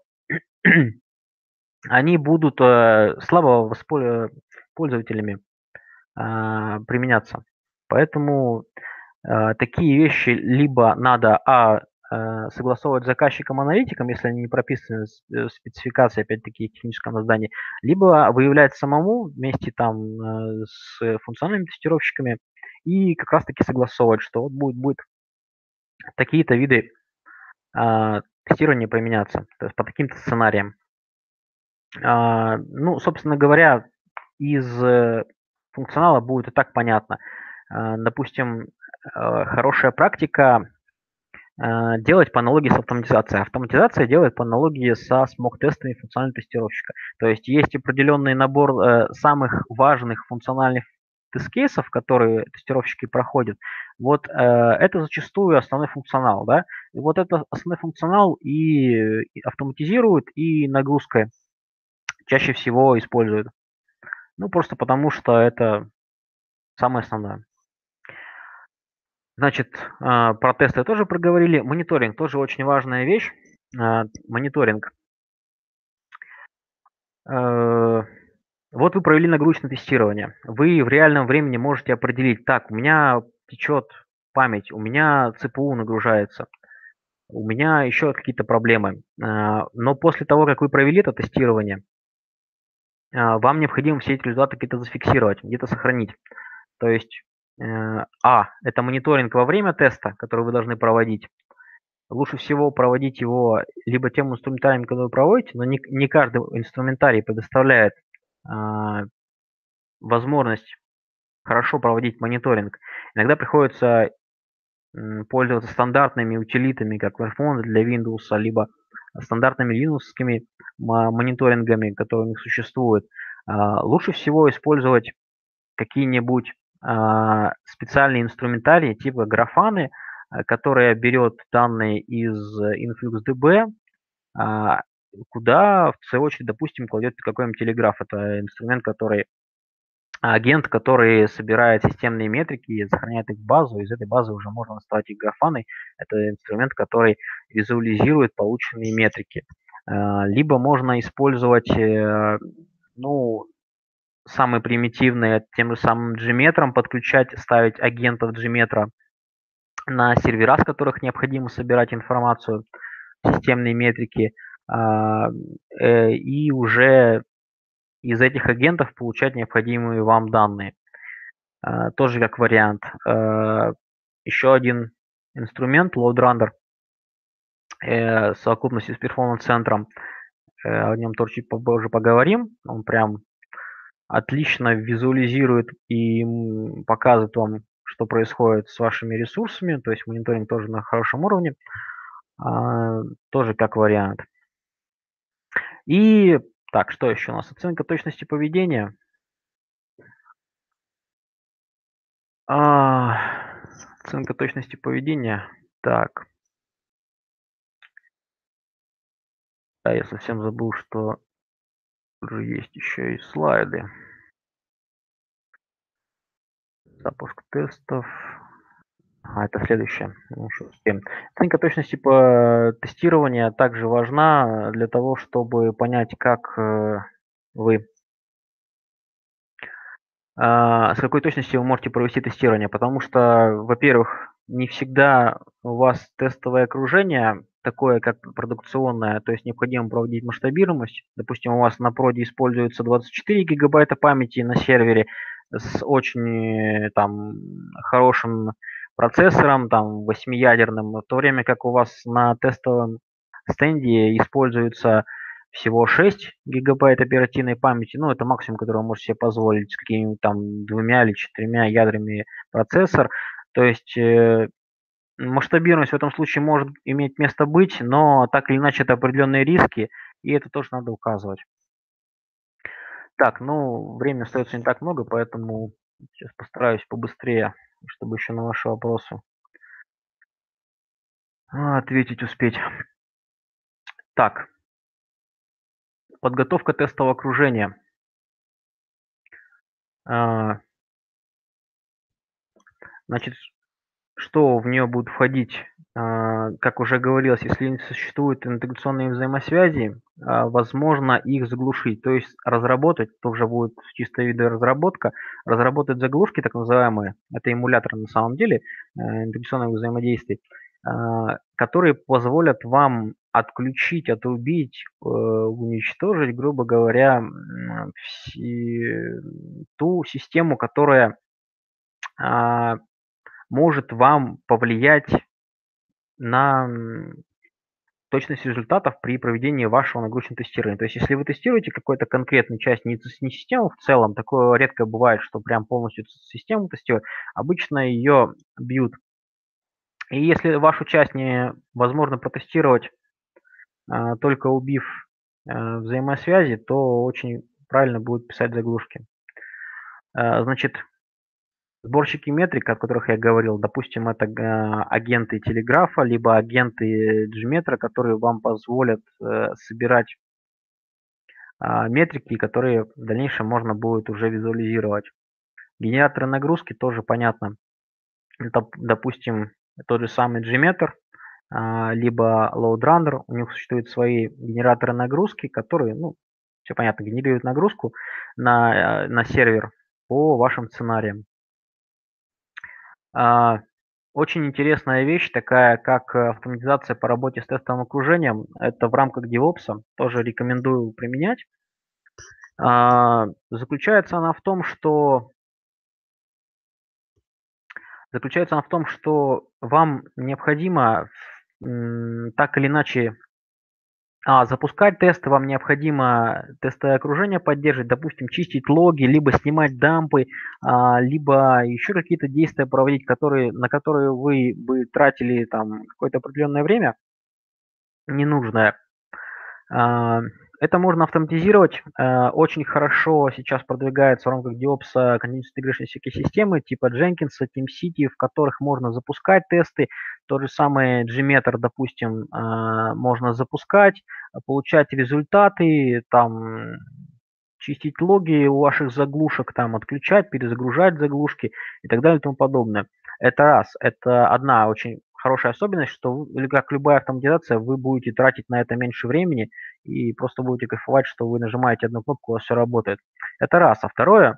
они будут э, слабо воспо- пользователями а, применяться. Поэтому Э, такие вещи либо надо, а, э, согласовывать с заказчиком-аналитиком, если они не прописаны в спецификации, опять-таки, техническом задании, либо выявлять самому вместе там э, с функциональными тестировщиками и как раз-таки согласовывать, что вот будет, будет такие-то виды а, тестирования применяться, то есть по таким-то сценариям. А, ну, собственно говоря, из э, функционала будет и так понятно. А, допустим, э, хорошая практика э, делать по аналогии с автоматизацией. Автоматизация делает по аналогии со смог-тестами функционального тестировщика. То есть есть определенный набор э, самых важных функциональных тест-кейсов, которые тестировщики проходят. Вот э, это зачастую основной функционал, да. И вот это основной функционал и, и автоматизируют, и нагрузкой чаще всего используют. Ну, просто потому что это самое основное. Значит, а, про тесты тоже проговорили. Мониторинг тоже очень важная вещь. А, Мониторинг. Э, Вот вы провели нагрузочное тестирование. Вы в реальном времени можете определить, так, у меня течет память, у меня C P U нагружается, у меня еще какие-то проблемы. А, Но после того, как вы провели это тестирование, а, вам необходимо все эти результаты где-то зафиксировать, где-то сохранить. То есть Э, а, это мониторинг во время теста, который вы должны проводить. Лучше всего проводить его либо тем инструментарием, который вы проводите, но не не каждый инструментарий предоставляет, а, возможность хорошо проводить мониторинг. Иногда приходится, м, пользоваться стандартными утилитами, как Verfon для Windows, либо стандартными линуксовскими ма мониторингами, которые у них существуют. А, лучше всего использовать какие-нибудь, а, специальные инструментарии типа Grafana, а, которая берет данные из InfluxDB, а, куда, в свою очередь, допустим, кладет какой-нибудь телеграф. Это инструмент, который агент, который собирает системные метрики и сохраняет их в базу. Из этой базы уже можно доставать их графаны. Это инструмент, который визуализирует полученные метрики. А, либо можно использовать, э, ну, самый примитивный, это тем же самым Gmetrом подключать, ставить агентов Gmetra на сервера, с которых необходимо собирать информацию, системные метрики, а, э, и уже из этих агентов получать необходимые вам данные. А, тоже как вариант. А, еще один инструмент LoadRunner, э, в совокупности с перформанс-центром. Э, о нем тоже чуть попозже поговорим. Он прям отлично визуализирует и м, показывает вам, что происходит с вашими ресурсами. То есть мониторинг тоже на хорошем уровне. А, тоже как вариант. И так, что еще у нас? Оценка точности поведения. А, оценка точности поведения. Так, да, я совсем забыл, что уже есть еще и слайды. Запуск тестов. А, это следующее. Ну, еще успеем. Оценка точности по тестирования также важна для того, чтобы понять, как э, вы, а, с какой точностью вы можете провести тестирование. Потому что, во-первых, не всегда у вас тестовое окружение такое, как продукционное, то есть необходимо проводить масштабируемость. Допустим, у вас на проде используется двадцать четыре гигабайта памяти на сервере с очень э, там хорошим процессором, там восьмиядерным, в то время как у вас на тестовом стенде используется всего шесть гигабайт оперативной памяти. Ну, это максимум, который вы можете себе позволить с какими-нибудь там двумя или четырьмя ядрами процессор. То есть э, масштабируемость в этом случае может иметь место быть, но так или иначе это определенные риски, и это тоже надо указывать. Так, ну, времени остается не так много, поэтому сейчас постараюсь побыстрее, чтобы еще на ваши вопросы а, ответить успеть. Так, подготовка тестового окружения. А, значит, что в нее будет входить? А, как уже говорилось, если не существуют интеграционные взаимосвязи, а, возможно их заглушить. То есть разработать, тоже будет чисто вида разработка, разработать заглушки, так называемые, это эмуляторы на самом деле, э, интеграционных взаимодействий, а, которые позволят вам отключить, отрубить, э, уничтожить, грубо говоря, м, все, ту систему, которая а, может вам повлиять на, м, точность результатов при проведении вашего нагрузочного тестирования. То есть, если вы тестируете какую-то конкретную часть, не ц не систему в целом, такое редко бывает, что прям полностью ц систему тестируют, обычно ее бьют. И если вашу часть невозможно протестировать, а, только убив, э, взаимосвязи, то очень правильно будет писать заглушки. Э, значит, сборщики метрик, о которых я говорил, допустим, это га агенты телеграфа, либо агенты Gmetra, которые вам позволят, э, собирать, а, метрики, которые в дальнейшем можно будет уже визуализировать. Генераторы нагрузки тоже понятно. Это, допустим, тот же самый Gmeter, а, либо LoadRunner. У них существуют свои генераторы нагрузки, которые, ну, все понятно, генерируют нагрузку на, э, на сервер по вашим сценариям. А, Очень интересная вещь, такая как э, автоматизация по работе с тестовым окружением. Это в рамках DevOps, тоже рекомендую применять. А, заключается она в том, что Заключается она в том, что вам необходимо, м, так или иначе, а, запускать тесты, вам необходимо тестовое окружение поддерживать, допустим, чистить логи, либо снимать дампы, а, либо еще какие-то действия проводить, которые, на которые вы бы тратили там какое-то определенное время ненужное. А, Это можно автоматизировать. А, Очень хорошо сейчас продвигается в рамках DevOps Continuous Integration всякие системы типа Jenkins, TeamCity, в которых можно запускать тесты. Тот же самый Gmeter, допустим, а, можно запускать, а, получать результаты, там, чистить логи у ваших заглушек, там, отключать, перезагружать заглушки и так далее и тому подобное. Это раз. Это одна очень хорошая особенность, что вы, или как любая автоматизация, вы будете тратить на это меньше времени и просто будете кайфовать, что вы нажимаете одну кнопку, у вас все работает. Это раз. А второе,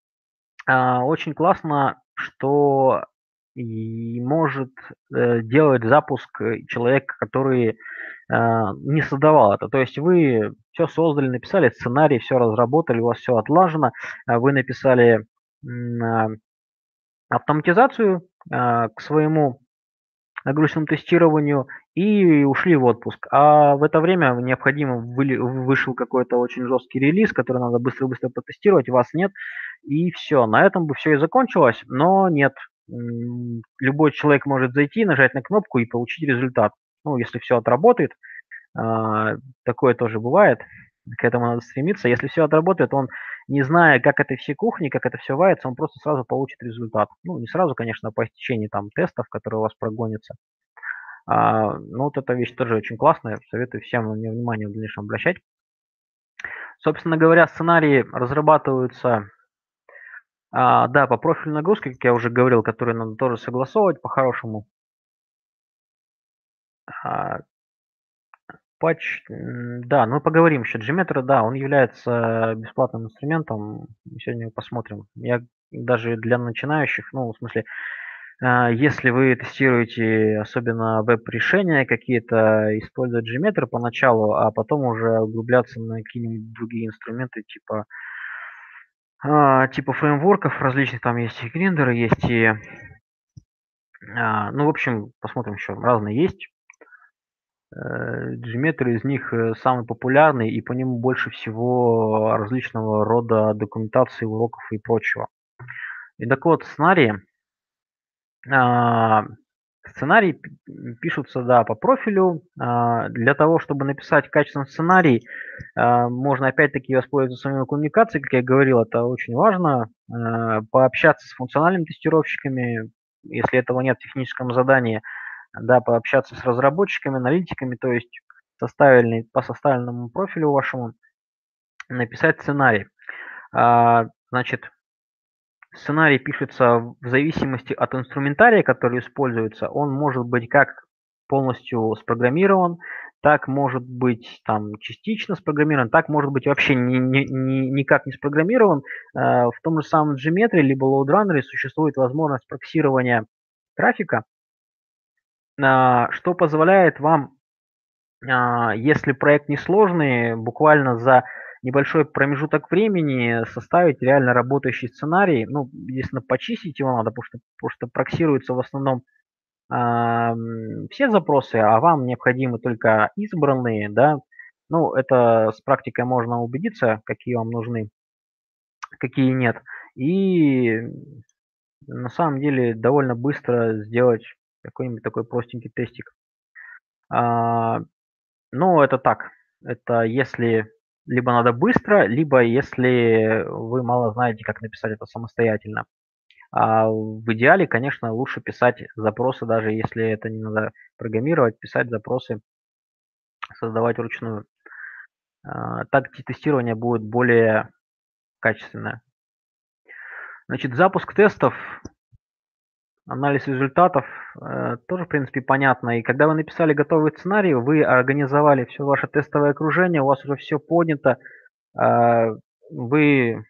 а, очень классно, что и может э, делать запуск э, человек, который а, не создавал это. То есть вы все создали, написали сценарий, все разработали, у вас все отлажено, а вы написали м, а, автоматизацию а, к своему нагрузочному тестированию и ушли в отпуск. А в это время необходимо выли- вышел какой-то очень жесткий релиз, который надо быстро-быстро протестировать, вас нет, и все. На этом бы все и закончилось, но нет. М, Любой человек может зайти, нажать на кнопку и получить результат. Ну, если все отработает, а, такое тоже бывает, к этому надо стремиться. Если все отработает, он, не зная, как это все кухни, как это все варится, он просто сразу получит результат. Ну, не сразу, конечно, а по истечении там тестов, которые у вас прогонятся. А, ну, вот эта вещь тоже очень классная, советую всем на нее внимание в дальнейшем обращать. Собственно говоря, сценарии разрабатываются, а, да, по профилю нагрузки, как я уже говорил, которые надо тоже согласовывать по-хорошему. А, Патч, м, да, мы поговорим еще. Gmeter, да, он является бесплатным инструментом. Сегодня посмотрим. Я даже для начинающих, ну, в смысле, а, если вы тестируете особенно веб-решения какие-то, использовать Gmeter поначалу, а потом уже углубляться на какие-нибудь другие инструменты типа, а, типа фреймворков различных, там есть и Grindr, есть и, а, ну, в общем, посмотрим еще, разные есть. Э, Gmeter из них э, самый популярный, и по нему больше всего различного рода документации, уроков и прочего. И так вот, сценарии, а, сценарии п- пишутся, да, по профилю. А, Для того, чтобы написать качественный сценарий, а, можно опять-таки воспользоваться своими коммуникацией, как я говорил, это очень важно. А, Пообщаться с функциональными тестировщиками, если этого нет в техническом задании, да, пообщаться с разработчиками, аналитиками, то есть составленный, по составленному профилю вашему написать сценарий. А, Значит, сценарий пишется в зависимости от инструментария, который используется. Он может быть как полностью спрограммирован, так может быть там частично спрограммирован, так может быть вообще ни, ни- ни- никак не спрограммирован. Э, В том же самом Gmetry либо LoadRunner существует возможность проксирования трафика, а, что позволяет вам, а, если проект несложный, буквально за небольшой промежуток времени составить реально работающий сценарий. Ну, естественно, почистить его надо, потому что, потому что проксируются в основном ам, все запросы, а вам необходимы только избранные, да. Ну, это с практикой можно убедиться, какие вам нужны, какие нет. И на самом деле довольно быстро сделать какой-нибудь такой простенький тестик. А, Ну, это так. Это если либо надо быстро, либо если вы мало знаете, как написать это самостоятельно. А в идеале, конечно, лучше писать запросы, даже если это не надо программировать, писать запросы, создавать вручную. А, Так те- тестирование будет более качественное. Значит, запуск тестов, анализ результатов э, тоже, в принципе, понятно. И когда вы написали готовый сценарий, вы организовали все ваше тестовое окружение, у вас уже все поднято, а, вы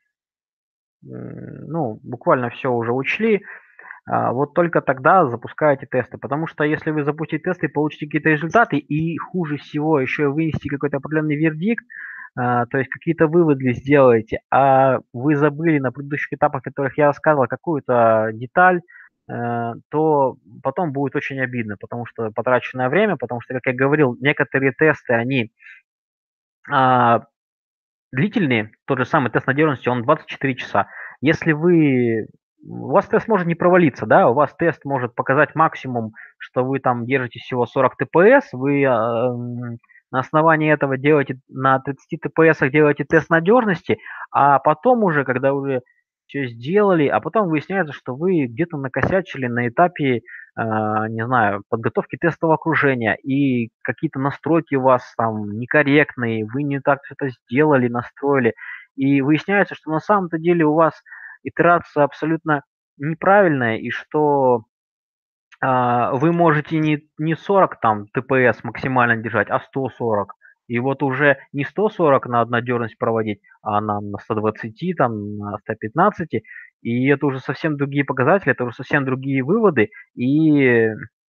М, ну, буквально все уже учли, а, вот только тогда запускаете тесты. Потому что если вы запустите тесты, получите какие-то результаты, и хуже всего еще вынести какой-то определенный вердикт, а, то есть какие-то выводы сделаете, а вы забыли на предыдущих этапах, о которых я рассказывал, какую-то деталь, э, то потом будет очень обидно, потому что потраченное время, потому что, как я говорил, некоторые тесты, они а, длительные. Тот же самый тест надежности, он двадцать четыре часа. Если вы у вас тест может не провалиться, да, у вас тест может показать максимум, что вы там держите всего сорок тэ пэ эс, вы, а, м, на основании этого делаете на тридцати тэ пэ эсах делаете тест надежности, а потом уже, когда уже все сделали, а потом выясняется, что вы где-то накосячили на этапе, а, не знаю, подготовки тестового окружения, и какие-то настройки у вас там некорректные, вы не так это сделали, настроили. И выясняется, что на самом-то деле у вас итерация абсолютно неправильная, и что а, вы можете не, не сорок там тэ пэ эс максимально держать, а сто сорок. И вот уже не сто сорок на надежность проводить, а на, на сто двадцать, там, на сто пятнадцать. И это уже совсем другие показатели, это уже совсем другие выводы. И,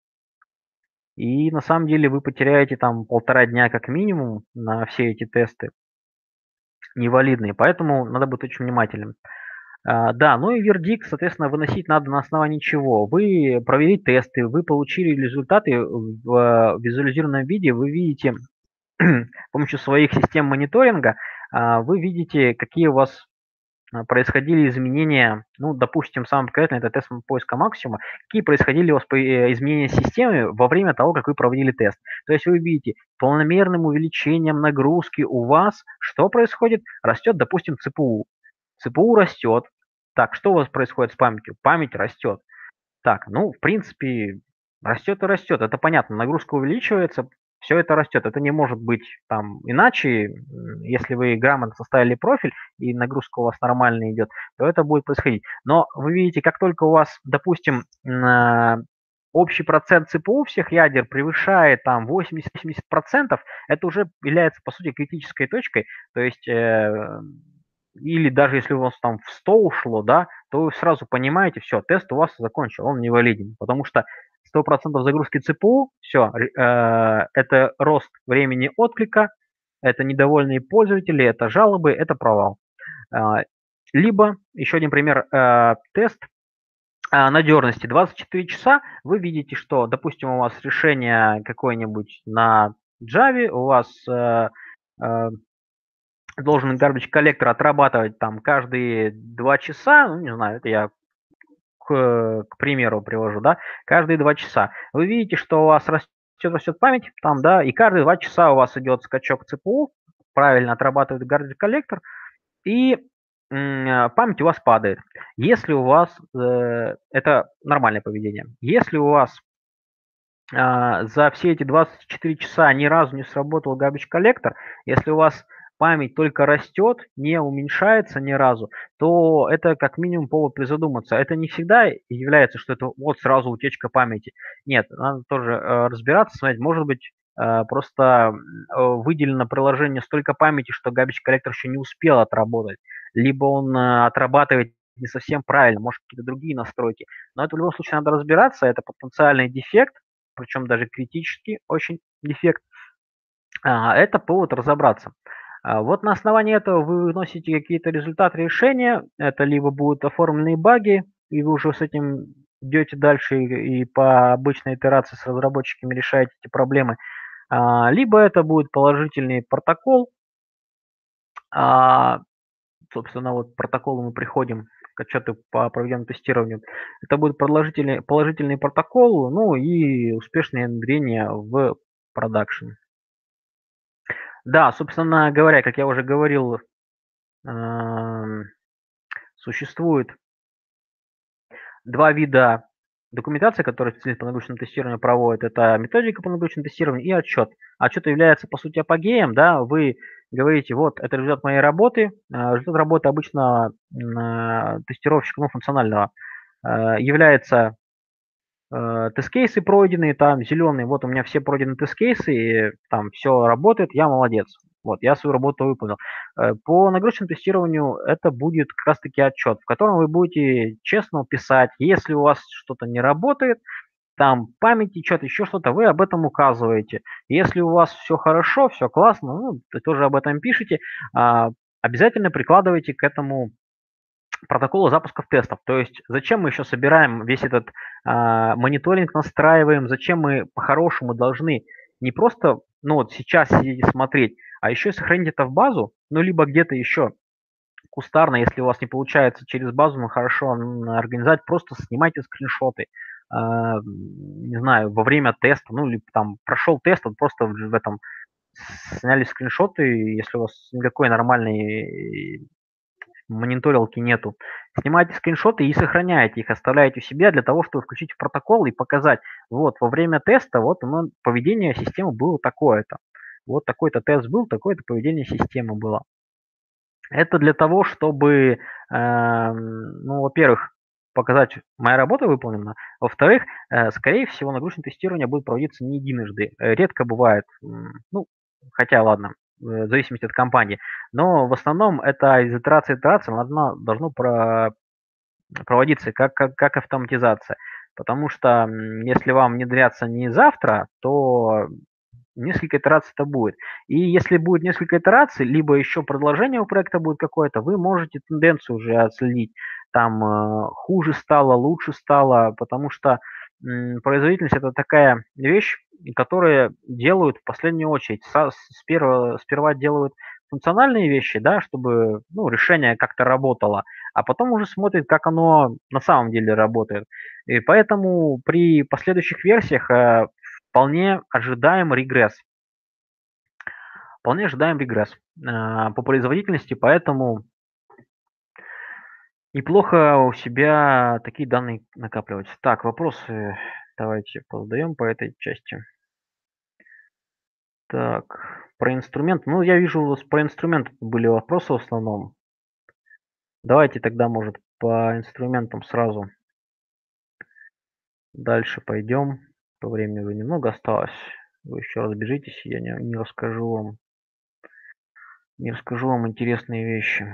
и на самом деле вы потеряете там полтора дня как минимум на все эти тесты невалидные. Поэтому надо быть очень внимательным. А, да, ну и вердикт, соответственно, выносить надо на основании чего? Вы провели тесты, вы получили результаты в э, визуализированном виде, вы видите с помощью своих систем мониторинга, а, вы видите, какие у вас а, происходили изменения, ну, допустим, самый конкретный это тест поиска максимума, какие происходили у вас по- э, изменения системы во время того, как вы проводили тест. То есть вы видите, полномерным увеличением нагрузки у вас что происходит? Растет, допустим, цэ пэ у. цэ пэ у растет. Так, что у вас происходит с памятью? Память растет. Так, ну, в принципе, растет и растет. Это понятно, нагрузка увеличивается, все это растет. Это не может быть там иначе. М, Если вы грамотно составили профиль и нагрузка у вас нормально идет, то это будет происходить. Но вы видите, как только у вас, допустим, м, а, общий процент цэ пэ у всех ядер превышает там восемьдесят-восемьдесят процентов, это уже является, по сути, критической точкой. То есть, э, или даже если у вас там в сто ушло, да, то вы сразу понимаете, все, тест у вас закончен, он невалиден, потому что сто процентов загрузки цэ пэ у, все, э, это рост времени отклика, это недовольные пользователи, это жалобы, это провал. А, Либо, еще один пример, э, тест а, надежности двадцать четыре часа, вы видите, что, допустим, у вас решение какое-нибудь на Java, у вас э, э, должен garbage коллектор отрабатывать там каждые два часа, ну, не знаю, это я к, к примеру привожу, да, каждые два часа. Вы видите, что у вас растет, растет память, там, да, и каждые два часа у вас идет скачок цэ пэ у, правильно отрабатывает garbage коллектор, и м, а, память у вас падает. Если у вас, э, это нормальное поведение, если у вас а, за все эти двадцать четыре часа ни разу не сработал garbage коллектор, если у вас память только растет, не уменьшается ни разу, то это как минимум повод призадуматься. Это не всегда является, что это вот сразу утечка памяти. Нет, надо тоже э, разбираться, смотреть, может быть, э, просто э, выделено приложение столько памяти, что garbage коллектор еще не успел отработать, либо он э, отрабатывает не совсем правильно, может какие-то другие настройки. Но это в любом случае надо разбираться, это потенциальный дефект, причем даже критический очень дефект, а, это повод разобраться. А, Вот на основании этого вы выносите какие-то результаты решения, это либо будут оформленные баги, и вы уже с этим идете дальше и, и по обычной итерации с разработчиками решаете эти проблемы, а, либо это будет положительный протокол, а, собственно, вот к протоколу мы приходим к отчету по проведенному тестированию. Это будет положительный, положительный протокол, ну и успешное внедрение в продакшн. Да, собственно говоря, как я уже говорил, ам, существует два вида документации, которые специалист по нагрузочному тестированию проводит. Это методика по нагрузочному тестированию и отчет. Отчет является, по сути, апогеем. Да, вы говорите, вот, это результат моей работы. А, Результат работы обычно м, э, тестировщика, ну, функционального, э, является э, тест-кейсы пройденные, там зеленые, вот у меня все пройдены тест-кейсы, и там все работает, я молодец. Вот, я свою работу выполнил. Э, По нагрузочному тестированию это будет как раз-таки отчет, в котором вы будете честно писать, если у вас что-то не работает, там память течет, еще что-то, вы об этом указываете. Если у вас все хорошо, все классно, ну, вы тоже об этом пишете, а, обязательно прикладывайте к этому протокола запусков тестов. То есть зачем мы еще собираем весь этот а, мониторинг, настраиваем, зачем мы по-хорошему должны не просто, ну вот сейчас сидеть и смотреть, а еще и сохранить это в базу, ну либо где-то еще кустарно, если у вас не получается через базу, ну хорошо м, организовать, просто снимайте скриншоты, а, не знаю, во время теста, ну или там прошел тест, вот просто в в этом сняли скриншоты, если у вас никакой нормальной мониторилки нету. Снимайте скриншоты и сохраняйте их, оставляете у себя для того, чтобы включить в протокол и показать, вот во время теста вот оно, поведение системы было такое-то. Вот такой-то тест был, такое-то поведение системы было. Это для того, чтобы, эм, ну, во-первых, показать, моя работа выполнена. Во-вторых, э, скорее всего, нагрузочное тестирование будет проводиться не единожды. Э, редко бывает, м, ну, хотя ладно, э, в зависимости от компании. Но в основном это из итерации в итерацию должно, должно про, проводиться как, как, как автоматизация. Потому что м, если вам внедряться не завтра, то несколько итераций это будет. И если будет несколько итераций, либо еще продолжение у проекта будет какое-то, вы можете тенденцию уже отследить. Там э, хуже стало, лучше стало, потому что м, производительность это такая вещь, которую делают в последнюю очередь. Со, с первого, сперва делают функциональные вещи, да, чтобы ну, решение как-то работало, а потом уже смотрят, как оно на самом деле работает. И поэтому при последующих версиях э, вполне ожидаем регресс. Вполне ожидаем регресс а, по производительности, поэтому неплохо у себя такие данные накапливать. Так, вопросы давайте позадаем по этой части. Так, про инструмент. Ну, я вижу, у вас про инструмент были вопросы в основном. Давайте тогда, может, по инструментам сразу дальше пойдем. По времени уже немного осталось. Вы еще разбежитесь, я не, не расскажу вам, не расскажу вам интересные вещи.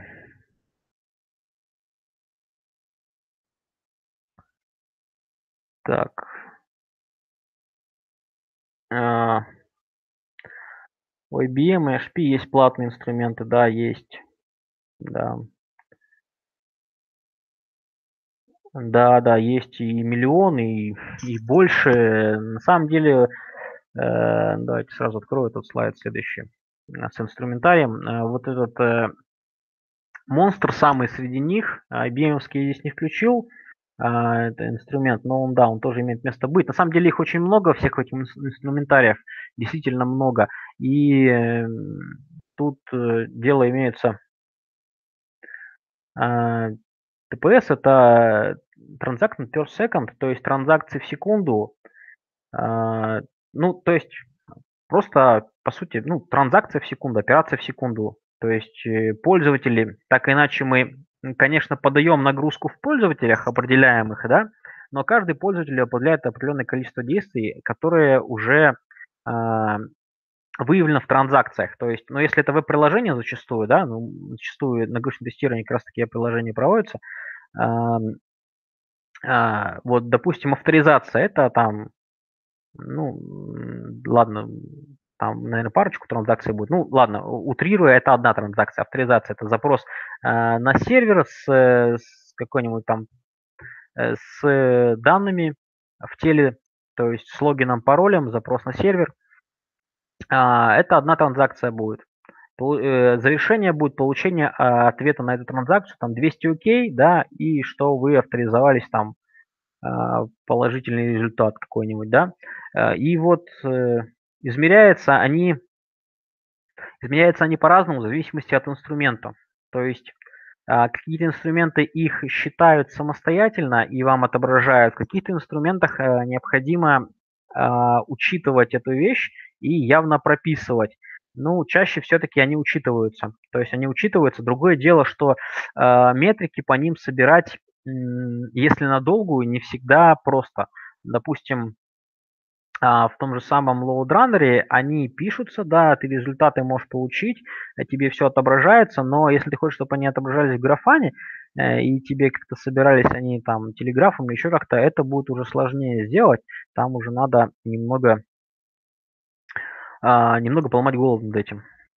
Так. А, у ай би эм и эйч пи есть платные инструменты, да, есть. Да. Да, да, есть и миллион, и, и больше. На самом деле, э, давайте сразу открою этот слайд следующий э, с инструментарием. Э, вот этот э, монстр самый среди них, ай би эм-овский я здесь не включил, а, это инструмент, но он, да, он тоже имеет место быть. На самом деле их очень много, всех этих инс- инструментариев, действительно много. И э, тут э, дело имеется. а, ти пи эс это Transaction per second, то есть транзакции в секунду. А, ну, то есть просто, по сути, ну, транзакция в секунду, операция в секунду. То есть э, пользователи, так или иначе мы, м, конечно, подаем нагрузку в пользователях, определяем их, да, но каждый пользователь определяет определенное количество действий, которые уже а, выявлено в транзакциях. То есть, ну, если это веб-приложение зачастую, да, ну, зачастую нагрузочное тестирование как раз такие приложения проводятся, ам, а, вот, допустим, авторизация, это там, ну, м, ладно, там, наверное, парочку транзакций будет. Ну, ладно, у- утрируя, это одна транзакция. Авторизация – это запрос а, на сервер с, э, с какой-нибудь там, э, с э, данными в теле, то есть с логином, паролем, запрос на сервер. А, это одна транзакция будет. Полу- э, Завершение будет получение а, ответа на эту транзакцию, там двести окей, да, и что вы авторизовались там а, положительный результат какой-нибудь, да. А, И вот э, измеряются они, измеряются они по-разному в зависимости от инструмента. То есть а, какие-то инструменты их считают самостоятельно и вам отображают, в каких-то инструментах а, необходимо а, учитывать эту вещь и явно прописывать. Ну, чаще все-таки они учитываются. То есть они учитываются. Другое дело, что а, метрики по ним собирать, м, если на долгую, не всегда просто. Допустим, а, в том же самом LoadRunner они пишутся, да, ты результаты можешь получить, э, тебе все отображается, но если ты хочешь, чтобы они отображались в графане, э, и тебе как-то собирались они там телеграфом или еще как-то, это будет уже сложнее сделать. Там уже надо немного, а, немного поломать голову над этим.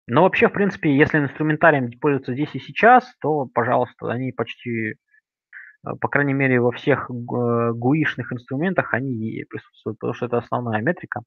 Но вообще, в принципе, если инструментарием пользоваться здесь и сейчас, то, пожалуйста, они почти, э, по крайней мере, во всех г гуишных инструментах они и присутствуют, потому что это основная метрика.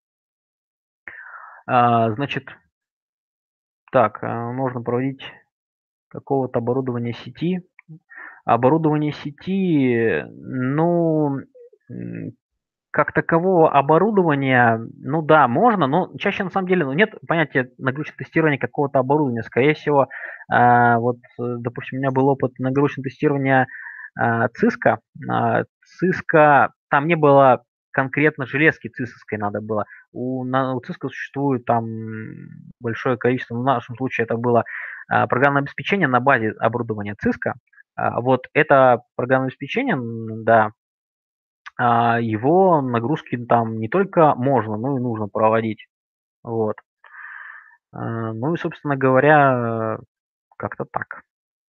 А, значит, так, а, можно проводить какого-то оборудования сети. Оборудование сети, ну, м, как такового оборудования, ну да, можно, но чаще на самом деле, ну, нет понятия нагрузочного тестирования какого-то оборудования. Скорее всего, а, вот, э, допустим, у меня был опыт нагрузочного тестирования а, Cisco. А, Cisco, там не было конкретно железки цисковской надо было. У, на, у Cisco существует там большое количество, в нашем случае это было а, программное обеспечение на базе оборудования Cisco. А, вот это программное обеспечение, м, да, а, его нагрузки там не только можно, но и нужно проводить. Вот. А, ну и, собственно говоря, как-то так.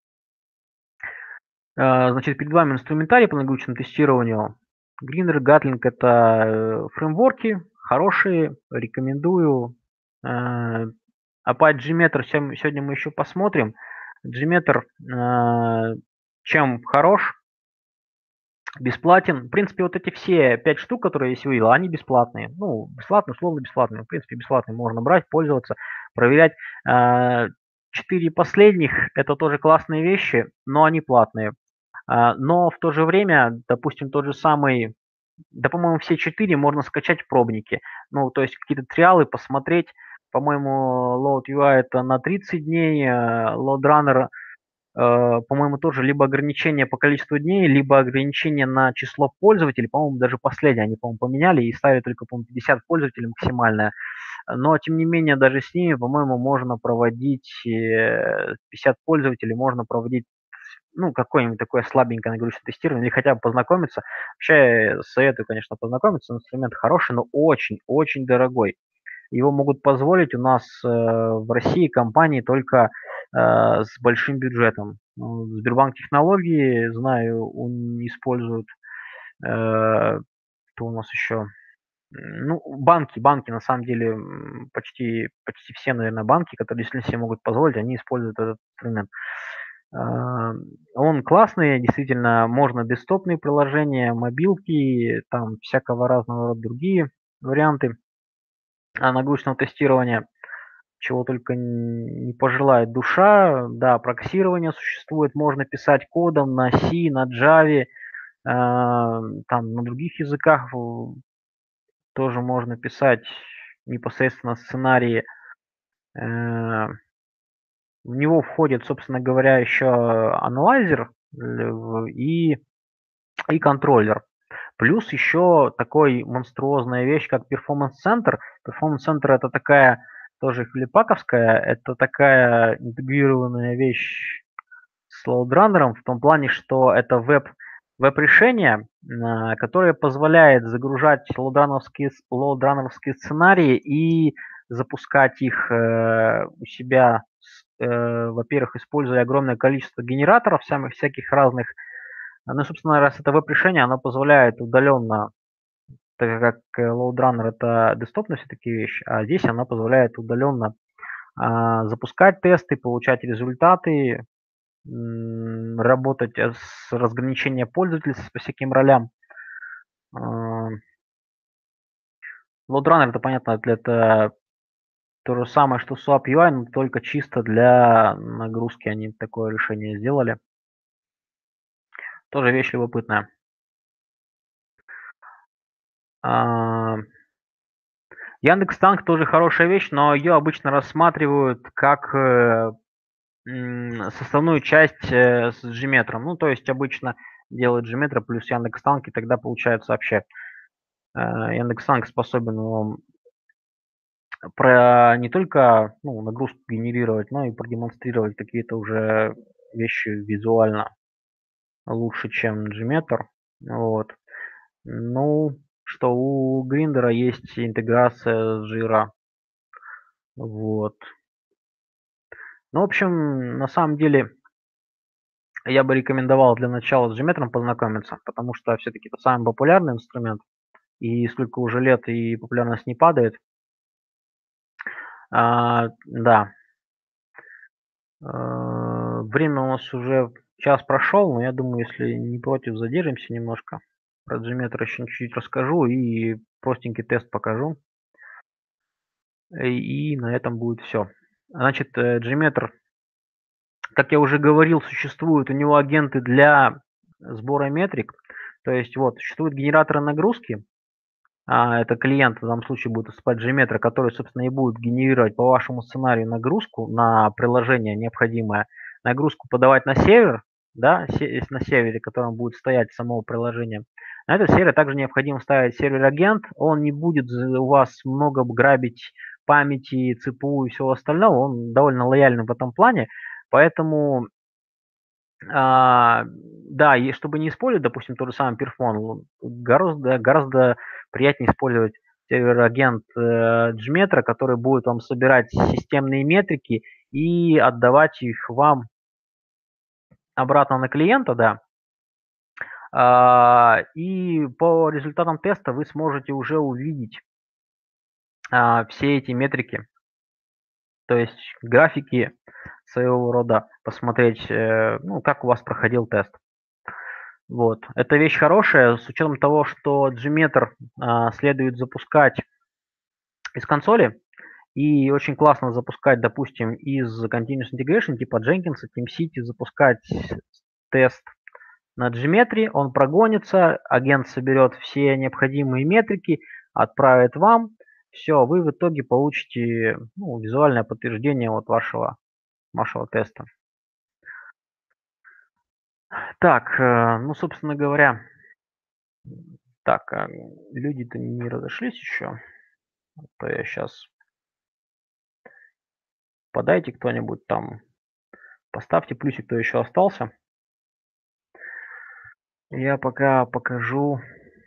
А, значит, перед вами инструментарий по нагрузочному тестированию. Greener, Gatling — это э, фреймворки, хорошие, рекомендую. Э, Apache JMeter сем- сегодня мы еще посмотрим. JMeter э, чем хорош? Бесплатен. В принципе, вот эти все пять штук, которые я сегодня видел, они бесплатные. Ну, бесплатные, условно бесплатные. В принципе, бесплатные можно брать, пользоваться, проверять. А, четыре последних — это тоже классные вещи, но они платные. А, но в то же время, допустим, тот же самый, да, по-моему, все четыре можно скачать в пробники. Ну, то есть какие-то триалы посмотреть. По-моему, LoadUI — это на тридцать дней, э, LoadRunner, Э, по-моему, тоже либо ограничение по количеству дней, либо ограничение на число пользователей. По-моему, даже последнее они, по-моему, поменяли и ставили только, по-моему, пятьдесят пользователей максимальное. Но, тем не менее, даже с ними, по-моему, можно проводить э, пятьдесят пользователей, можно проводить, ну, какое-нибудь такое слабенькое нагрузочное тестирование или хотя бы познакомиться. Вообще, советую, конечно, познакомиться. Инструмент хороший, но очень-очень дорогой. Его могут позволить у нас э, в России компании только э, с большим бюджетом. Ну, Сбербанк технологии, знаю, он использует, э, кто у нас еще? Ну, банки, банки, на самом деле, м, почти, почти все, наверное, банки, которые действительно себе могут позволить, они используют этот инструмент. А, Он классный, действительно, можно десктопные приложения, мобилки, там всякого разного рода другие варианты а, нагрузочного тестирования, чего только н- не пожелает душа. Да, проксирование существует, можно писать кодом на C, на Java, э, там на других языках э, тоже можно писать непосредственно сценарии. Э, В него входит, собственно говоря, еще аналайзер э, в- и, и контроллер. Плюс еще такой монструозная вещь, как Performance Center. Performance Center — это такая тоже флипаковская, это такая интегрированная вещь с лоудраннером в том плане, что это веб, веб-решение, а, которое позволяет загружать лоудрановские, лоудранеровские сценарии и запускать их э, у себя, э, во-первых, используя огромное количество генераторов самых всяких разных. Ну, собственно, раз это веб-решение, оно позволяет удаленно, так как э, LoadRunner — это десктопная все-таки вещь, а здесь она позволяет удаленно а, запускать тесты, получать результаты, м, работать э, с разграничением пользователей по всяким ролям. А, LoadRunner — это, понятно, для- это то же самое, что Swap ю ай, но только чисто для нагрузки они такое решение сделали. Тоже вещь любопытная. А, Яндекс.Танк тоже хорошая вещь, но ее обычно рассматривают как э, м, составную часть э, с Gmetrом. Ну, то есть обычно делают Gmetro плюс Яндекс.Танк, и тогда получается вообще э, Яндекс.Танк способен вам про не только ну, нагрузку генерировать, но и продемонстрировать какие-то уже вещи визуально лучше, чем Gmetr. Вот. Ну, что у Гриндера есть интеграция с Jira. Вот. Ну, в общем, на самом деле, я бы рекомендовал для начала с Gmetrом познакомиться, потому что все-таки это самый популярный инструмент, и сколько уже лет и популярность не падает. А, да. Э, время у нас уже час прошел, но я думаю, если не против, задержимся немножко. Про Gmeter еще чуть-чуть расскажу и простенький тест покажу. И на этом будет все. Значит, э, Gmeter, как я уже говорил, существуют у него агенты для сбора метрик. То есть вот существуют генераторы нагрузки. А, это клиент в данном случае будет выступать Gmeter, который, собственно, и будет генерировать по вашему сценарию нагрузку на приложение необходимое. Нагрузку подавать на сервер, да, се- на сервере, котором будет стоять само приложение. На этот сервер также необходимо ставить сервер-агент. Он не будет за- у вас много грабить памяти, цэ пэ у и всего остального. Он довольно лояльный в этом плане. Поэтому а, да, и чтобы не использовать, допустим, тот же самый Перфон, гораздо, гораздо приятнее использовать сервер-агент э, Gmeter, который будет вам собирать системные метрики и отдавать их вам обратно на клиента, да. А, и по результатам теста вы сможете уже увидеть а, все эти метрики, то есть графики своего рода, посмотреть, э, ну, как у вас проходил тест. Вот. Эта вещь хорошая, с учетом того, что Gmeter а, следует запускать из консоли, и очень классно запускать, допустим, из Continuous Integration, типа Jenkins, TeamCity, запускать тест на Gmetry, он прогонится, агент соберет все необходимые метрики, отправит вам, все, вы в итоге получите, ну, визуальное подтверждение вот вашего, вашего теста. Так, э, ну, собственно говоря, так, а, люди-то не разошлись еще. То я сейчас подайте кто-нибудь там, поставьте плюсик, кто еще остался. Я пока покажу,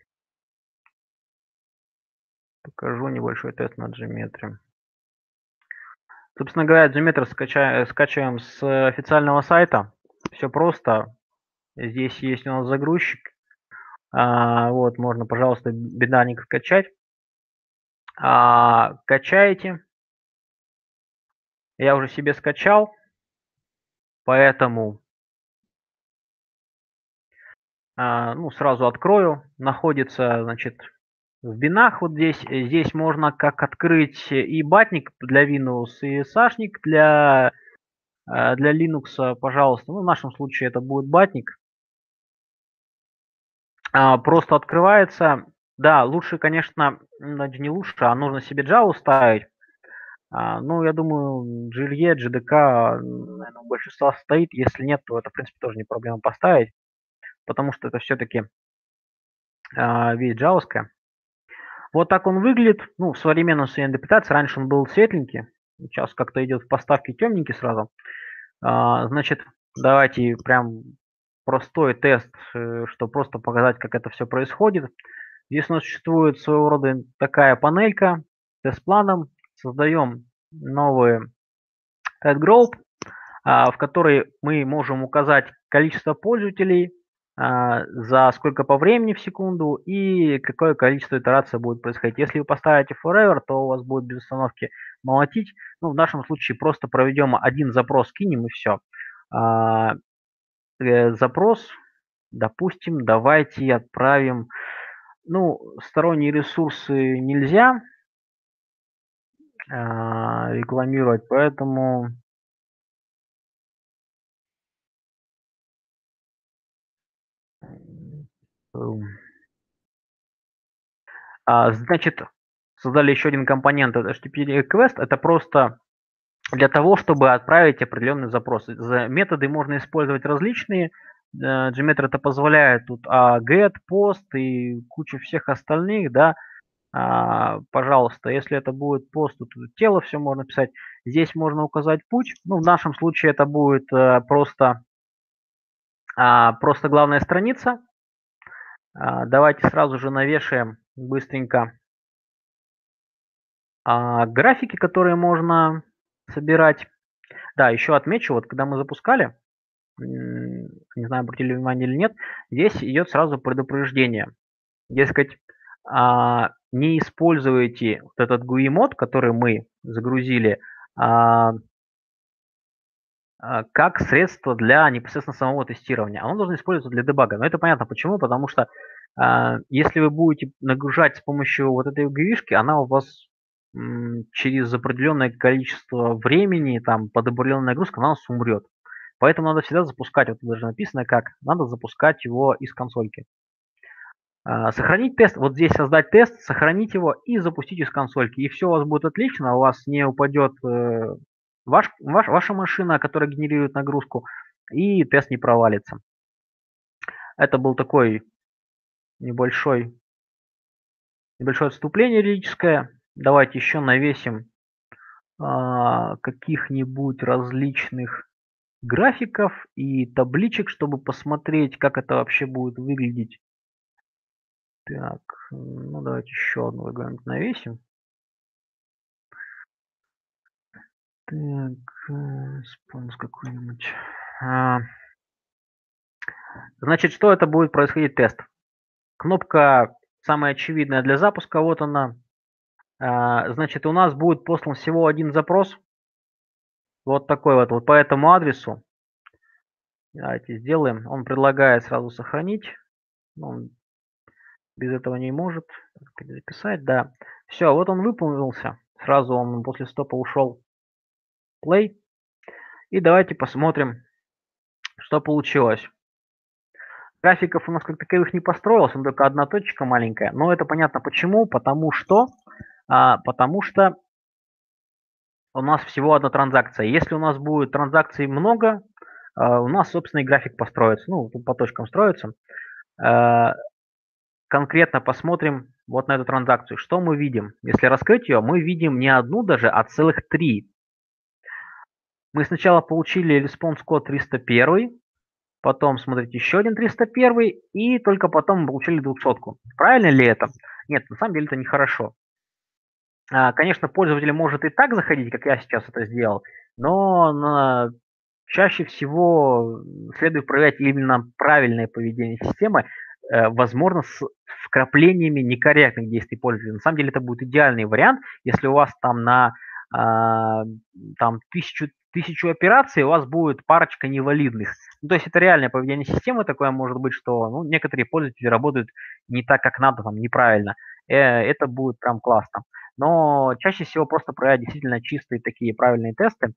покажу небольшой тест на Gmeter. Собственно говоря, Gmeter скача, скачиваем с официального сайта. Все просто. Здесь есть у нас загрузчик. А, вот, можно, пожалуйста, бинарник скачать. А, качаете. Я уже себе скачал, поэтому а, ну, сразу открою. Находится, значит, в бинах вот здесь. Здесь можно как открыть и батник для Windows, и сашник для, э, для Linux, пожалуйста. Ну, в нашем случае это будет батник. А, просто открывается. Да, лучше, конечно, м, даже не лучше, а нужно себе Java ставить. А, ну, я думаю, джи эл и, джи ди кей, наверное, у большинства стоит. Если нет, то это, в принципе, тоже не проблема поставить, потому что это все-таки а, вещь джавовская. Вот так он выглядит. Ну, в современном своей интерпретации. Раньше он был светленький. Сейчас как-то идет в поставке темненький сразу. А, значит, давайте прям простой тест, э, чтобы просто показать, как это все происходит. Здесь у нас существует своего рода такая панелька с тест-планом. Создаем новый Add Group, а, в которой мы можем указать количество пользователей, а, за сколько по времени в секунду и какое количество итераций будет происходить. Если вы поставите forever, то у вас будет без остановки молотить. Ну, в нашем случае просто проведем один запрос, кинем и все. А, э, запрос, допустим, давайте отправим. Ну, сторонние ресурсы нельзя а, рекламировать, поэтому м, а, значит, создали еще один компонент, это эйч ти ти пи request. Это просто для того, чтобы отправить определенный запрос. За методы можно использовать различные. Э, Gmeter это позволяет тут а, get, post и куча всех остальных, да. А, пожалуйста, если это будет пост, тут тело все можно писать. Здесь можно указать путь. Ну, в нашем случае это будет э, просто, а, просто главная страница. А, давайте сразу же навешаем быстренько а, графики, которые можно собирать. Да, еще отмечу, вот когда мы запускали, м, не знаю, обратили внимание или нет, здесь идет сразу предупреждение. Дескать, а, не используйте вот этот гу и мод, который мы загрузили, а, а, как средство для непосредственно самого тестирования. Оно должно использоваться для дебага. Но это понятно почему, потому что а, если вы будете нагружать с помощью вот этой ГУИшки, она у вас м, через определенное количество времени, там, под определенной нагрузкой, она у вас умрет. Поэтому надо всегда запускать, вот тут даже написано как, надо запускать его из консольки. А, сохранить тест, вот здесь создать тест, сохранить его и запустить из консольки. И все у вас будет отлично, у вас не упадет э, ваш, ваш, ваша машина, которая генерирует нагрузку, и тест не провалится. Это был такой небольшой, небольшое отступление лирическое. Давайте еще навесим а, каких-нибудь различных графиков и табличек, чтобы посмотреть, как это вообще будет выглядеть. Так, ну давайте еще одну регламент навесим. Так, э, спонс какой-нибудь. А, значит, что это будет происходить тест? Кнопка самая очевидная для запуска, вот она. А, значит, у нас будет послан всего один запрос. Вот такой вот, вот по этому адресу. Давайте сделаем. Он предлагает сразу сохранить. Он без этого не может. Записать, да. Все, вот он выполнился. Сразу он после стопа ушел. Play. И давайте посмотрим, что получилось. Графиков у нас как таковых не построилось, он только одна точка маленькая. Но это понятно почему. Потому что, а, потому что у нас всего одна транзакция. Если у нас будет транзакций много, а, у нас собственный график построится. Ну, тут по точкам строится. А, конкретно посмотрим вот на эту транзакцию. Что мы видим? Если раскрыть ее, мы видим не одну даже, а целых три. Мы сначала получили response код триста один, потом, смотрите, еще один триста один, и только потом мы получили двухсотку. Правильно ли это? Нет, на самом деле это нехорошо. А, конечно, пользователь может и так заходить, как я сейчас это сделал, но на... чаще всего следует проверять именно правильное поведение системы, э, возможно, с вкраплениями некорректных действий пользователя. На самом деле это будет идеальный вариант, если у вас там на а, там тысячу, тысячу операций у вас будет парочка невалидных. Ну, то есть это реальное поведение системы такое может быть, что ну, некоторые пользователи работают не так, как надо, там, неправильно. Э, это будет прям классно. Но чаще всего просто проверять действительно чистые такие правильные тесты,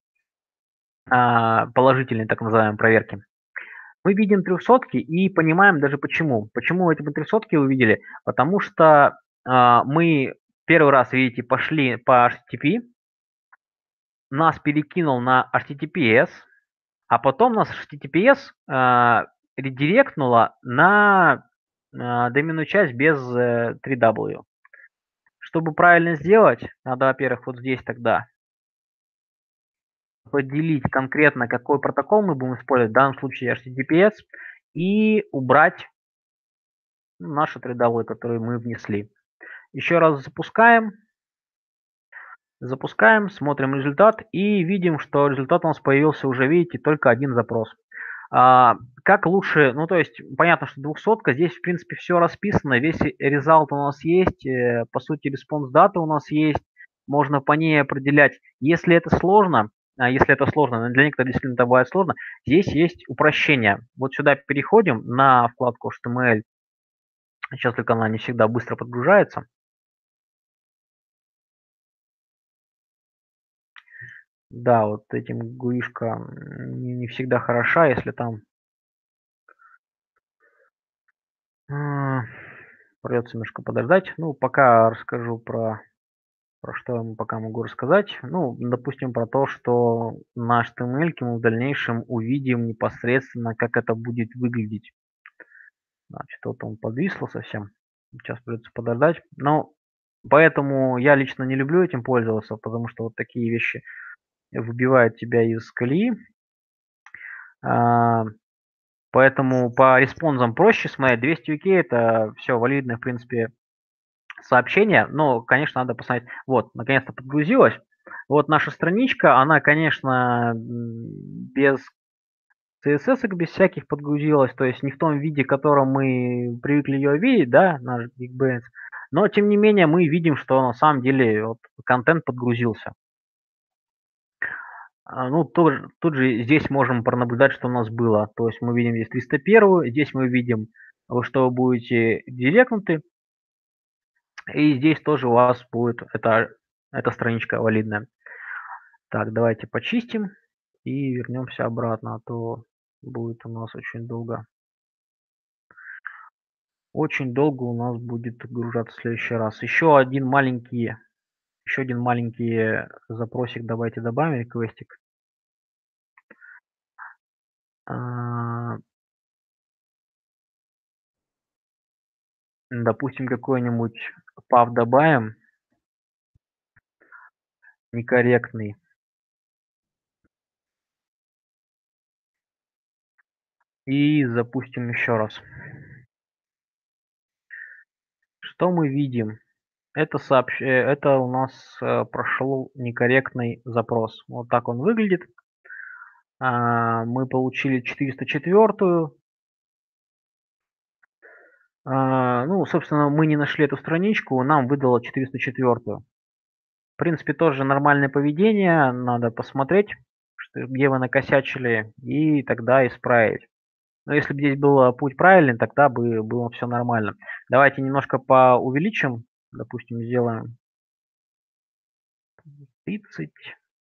а, положительные так называемые проверки. Мы видим трехсотки и понимаем даже почему. Почему эти трехсотки увидели? Потому что а, мы первый раз, видите, пошли по эйч ти ти пи, нас перекинул на эйч ти ти пи эс, а потом нас эйч ти ти пи эс а, редиректнуло на а, доменную часть без э, три дабл ю. Чтобы правильно сделать, надо, во-первых, вот здесь тогда поделить конкретно, какой протокол мы будем использовать, в данном случае эйч ти ти пи эс, и убрать наши три дабл ю, которые мы внесли. Еще раз запускаем. Запускаем, смотрим результат и видим, что результат у нас появился уже, видите, только один запрос. А, как лучше, ну то есть понятно, что двухсотка, здесь в принципе все расписано, весь результат у нас есть, э, по сути респонс дата у нас есть, можно по ней определять. Если это сложно, а если это сложно, для некоторых действительно это бывает сложно, здесь есть упрощение. Вот сюда переходим на вкладку эйч ти эм эль, сейчас только она не всегда быстро подгружается. Да, вот этим гуишка не, не всегда хороша, если там а, придется немножко подождать. Ну, пока расскажу про, про что я пока могу рассказать. Ну, допустим, про то, что на эйч ти эм эль мы в дальнейшем увидим непосредственно, как это будет выглядеть. Значит, вот он подвисло совсем. Сейчас придется подождать. Но поэтому я лично не люблю этим пользоваться, потому что вот такие вещи выбивают тебя из колеи. А, Поэтому по респонсам проще смотреть. двести ю кей это все валидное, в принципе, сообщение. Но, конечно, надо посмотреть. Вот, наконец-то подгрузилась. Вот наша страничка, она, конечно, без си эс эс, без всяких подгрузилась. То есть не в том виде, в котором мы привыкли ее видеть, да, наш Geekbench. Но, тем не менее, мы видим, что на самом деле вот, контент подгрузился. А, ну, тоже тут же здесь можем пронаблюдать, что у нас было. То есть мы видим здесь триста первую, здесь мы видим, во что вы будете директнуты. И здесь тоже у вас будет эта эта страничка валидная. Так, давайте почистим и вернемся обратно, а то будет у нас очень долго. Очень долго у нас будет гружаться в следующий раз. Еще один маленький, еще один маленький запросик давайте добавим, реквестик. А, допустим, какой-нибудь пав добавим, некорректный. И запустим еще раз. Что мы видим? Это сообщ... э, это у нас э, прошел некорректный запрос. Вот так он выглядит. А, мы получили четыреста четвёртую. А, ну, собственно, мы не нашли эту страничку, нам выдало четыреста четвёртую. В принципе, тоже нормальное поведение. Надо посмотреть, что, где вы накосячили, и тогда исправить. Но если бы здесь был путь правильный, тогда бы было все нормально. Давайте немножко поувеличим. Допустим, сделаем тридцать.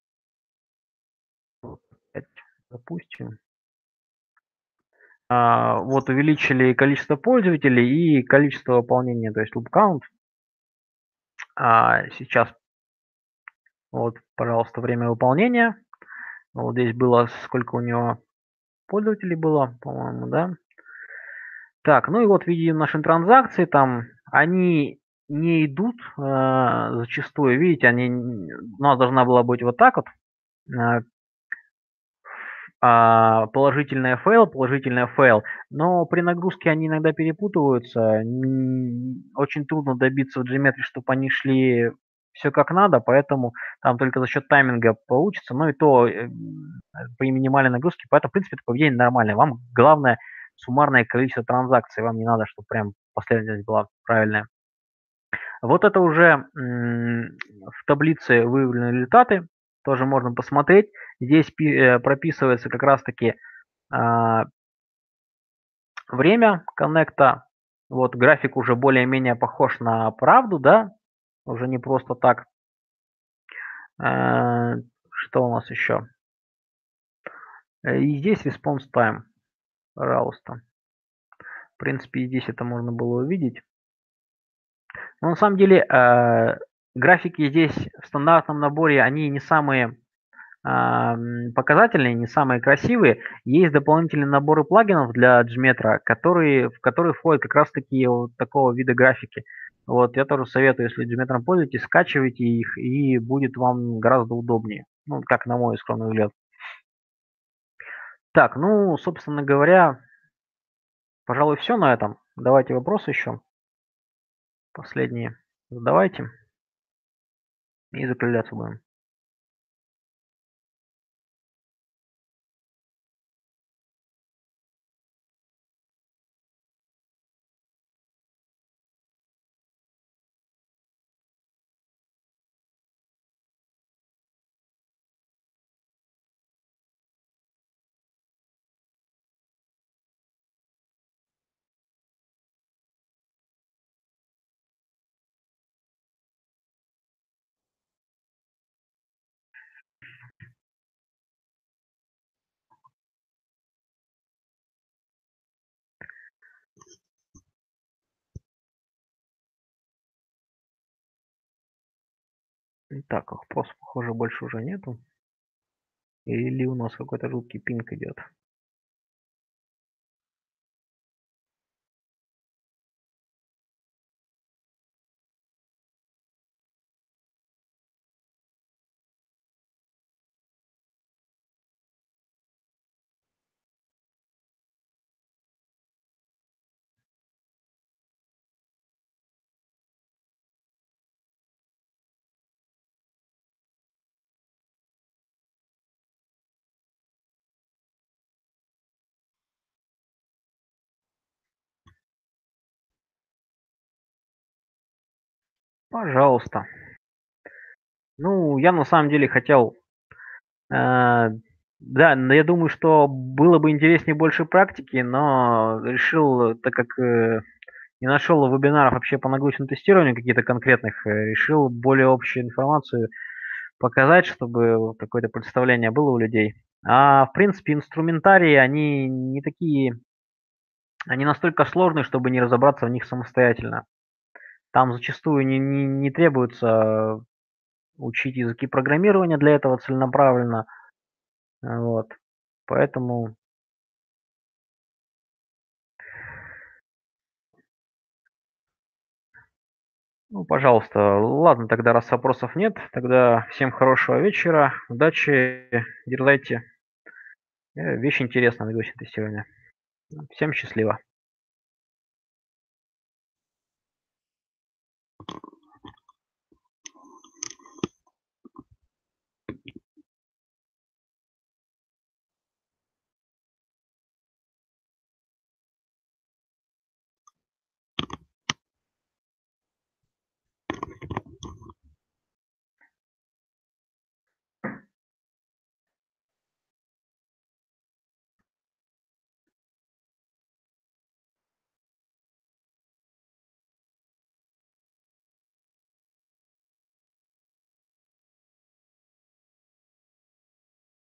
Вот, опять запустим. А, вот увеличили количество пользователей и количество выполнения, то есть loop count. А сейчас вот, пожалуйста, время выполнения. Вот здесь было, сколько у него пользователей было, по-моему, да. Так, ну и вот видим наши транзакции, там они не идут э, зачастую, видите, они у нас должна была быть вот так вот, э, а, положительная фейл, положительная фейл, но при нагрузке они иногда перепутываются, н- очень трудно добиться в Gmetry, чтобы они шли все как надо, поэтому там только за счет тайминга получится, но и то э, при минимальной нагрузке, поэтому, в принципе, это поведение нормальное. Вам главное суммарное количество транзакций, вам не надо, чтобы прям последовательность была правильная. Вот это уже м, в таблице выявлены результаты, тоже можно посмотреть. Здесь пи- э, прописывается как раз-таки а, время коннекта. Вот график уже более-менее похож на правду, да, уже не просто так. Э, Что у нас еще? Э, И здесь response time, пожалуйста. В принципе, и здесь это можно было увидеть. Но на самом деле э, графики здесь в стандартном наборе, они не самые ам, показательные, не самые красивые. Есть дополнительные наборы плагинов для Gmetro, которые, в которые входят как раз таки вот такого вида графики. Вот, я тоже советую, если Gmetro пользуетесь, скачивайте их, и будет вам гораздо удобнее. Ну, как на мой скромный взгляд. Так, ну, собственно говоря, пожалуй, все на этом. Давайте вопросы еще последние задавайте и закругляться будем. Так, вопросов, похоже, больше уже нету. Или у нас какой-то жуткий пинг идет. Пожалуйста. Ну, я на самом деле хотел А, да, но я думаю, что было бы интереснее больше практики, но решил, так как, э, не нашел вебинаров вообще по наглухому тестированию каких-то конкретных, э, решил более общую информацию показать, чтобы вот какое-то представление было у людей. А в принципе, инструментарии, они не такие, они настолько сложные, чтобы не разобраться в них самостоятельно. Там зачастую не не не требуется учить языки программирования для этого целенаправленно. А, вот. Поэтому ну, пожалуйста. Ладно, тогда, раз вопросов нет, тогда всем хорошего вечера, удачи, дерзайте. Э, вещь интересная, наглухое тестирование. Всем счастливо.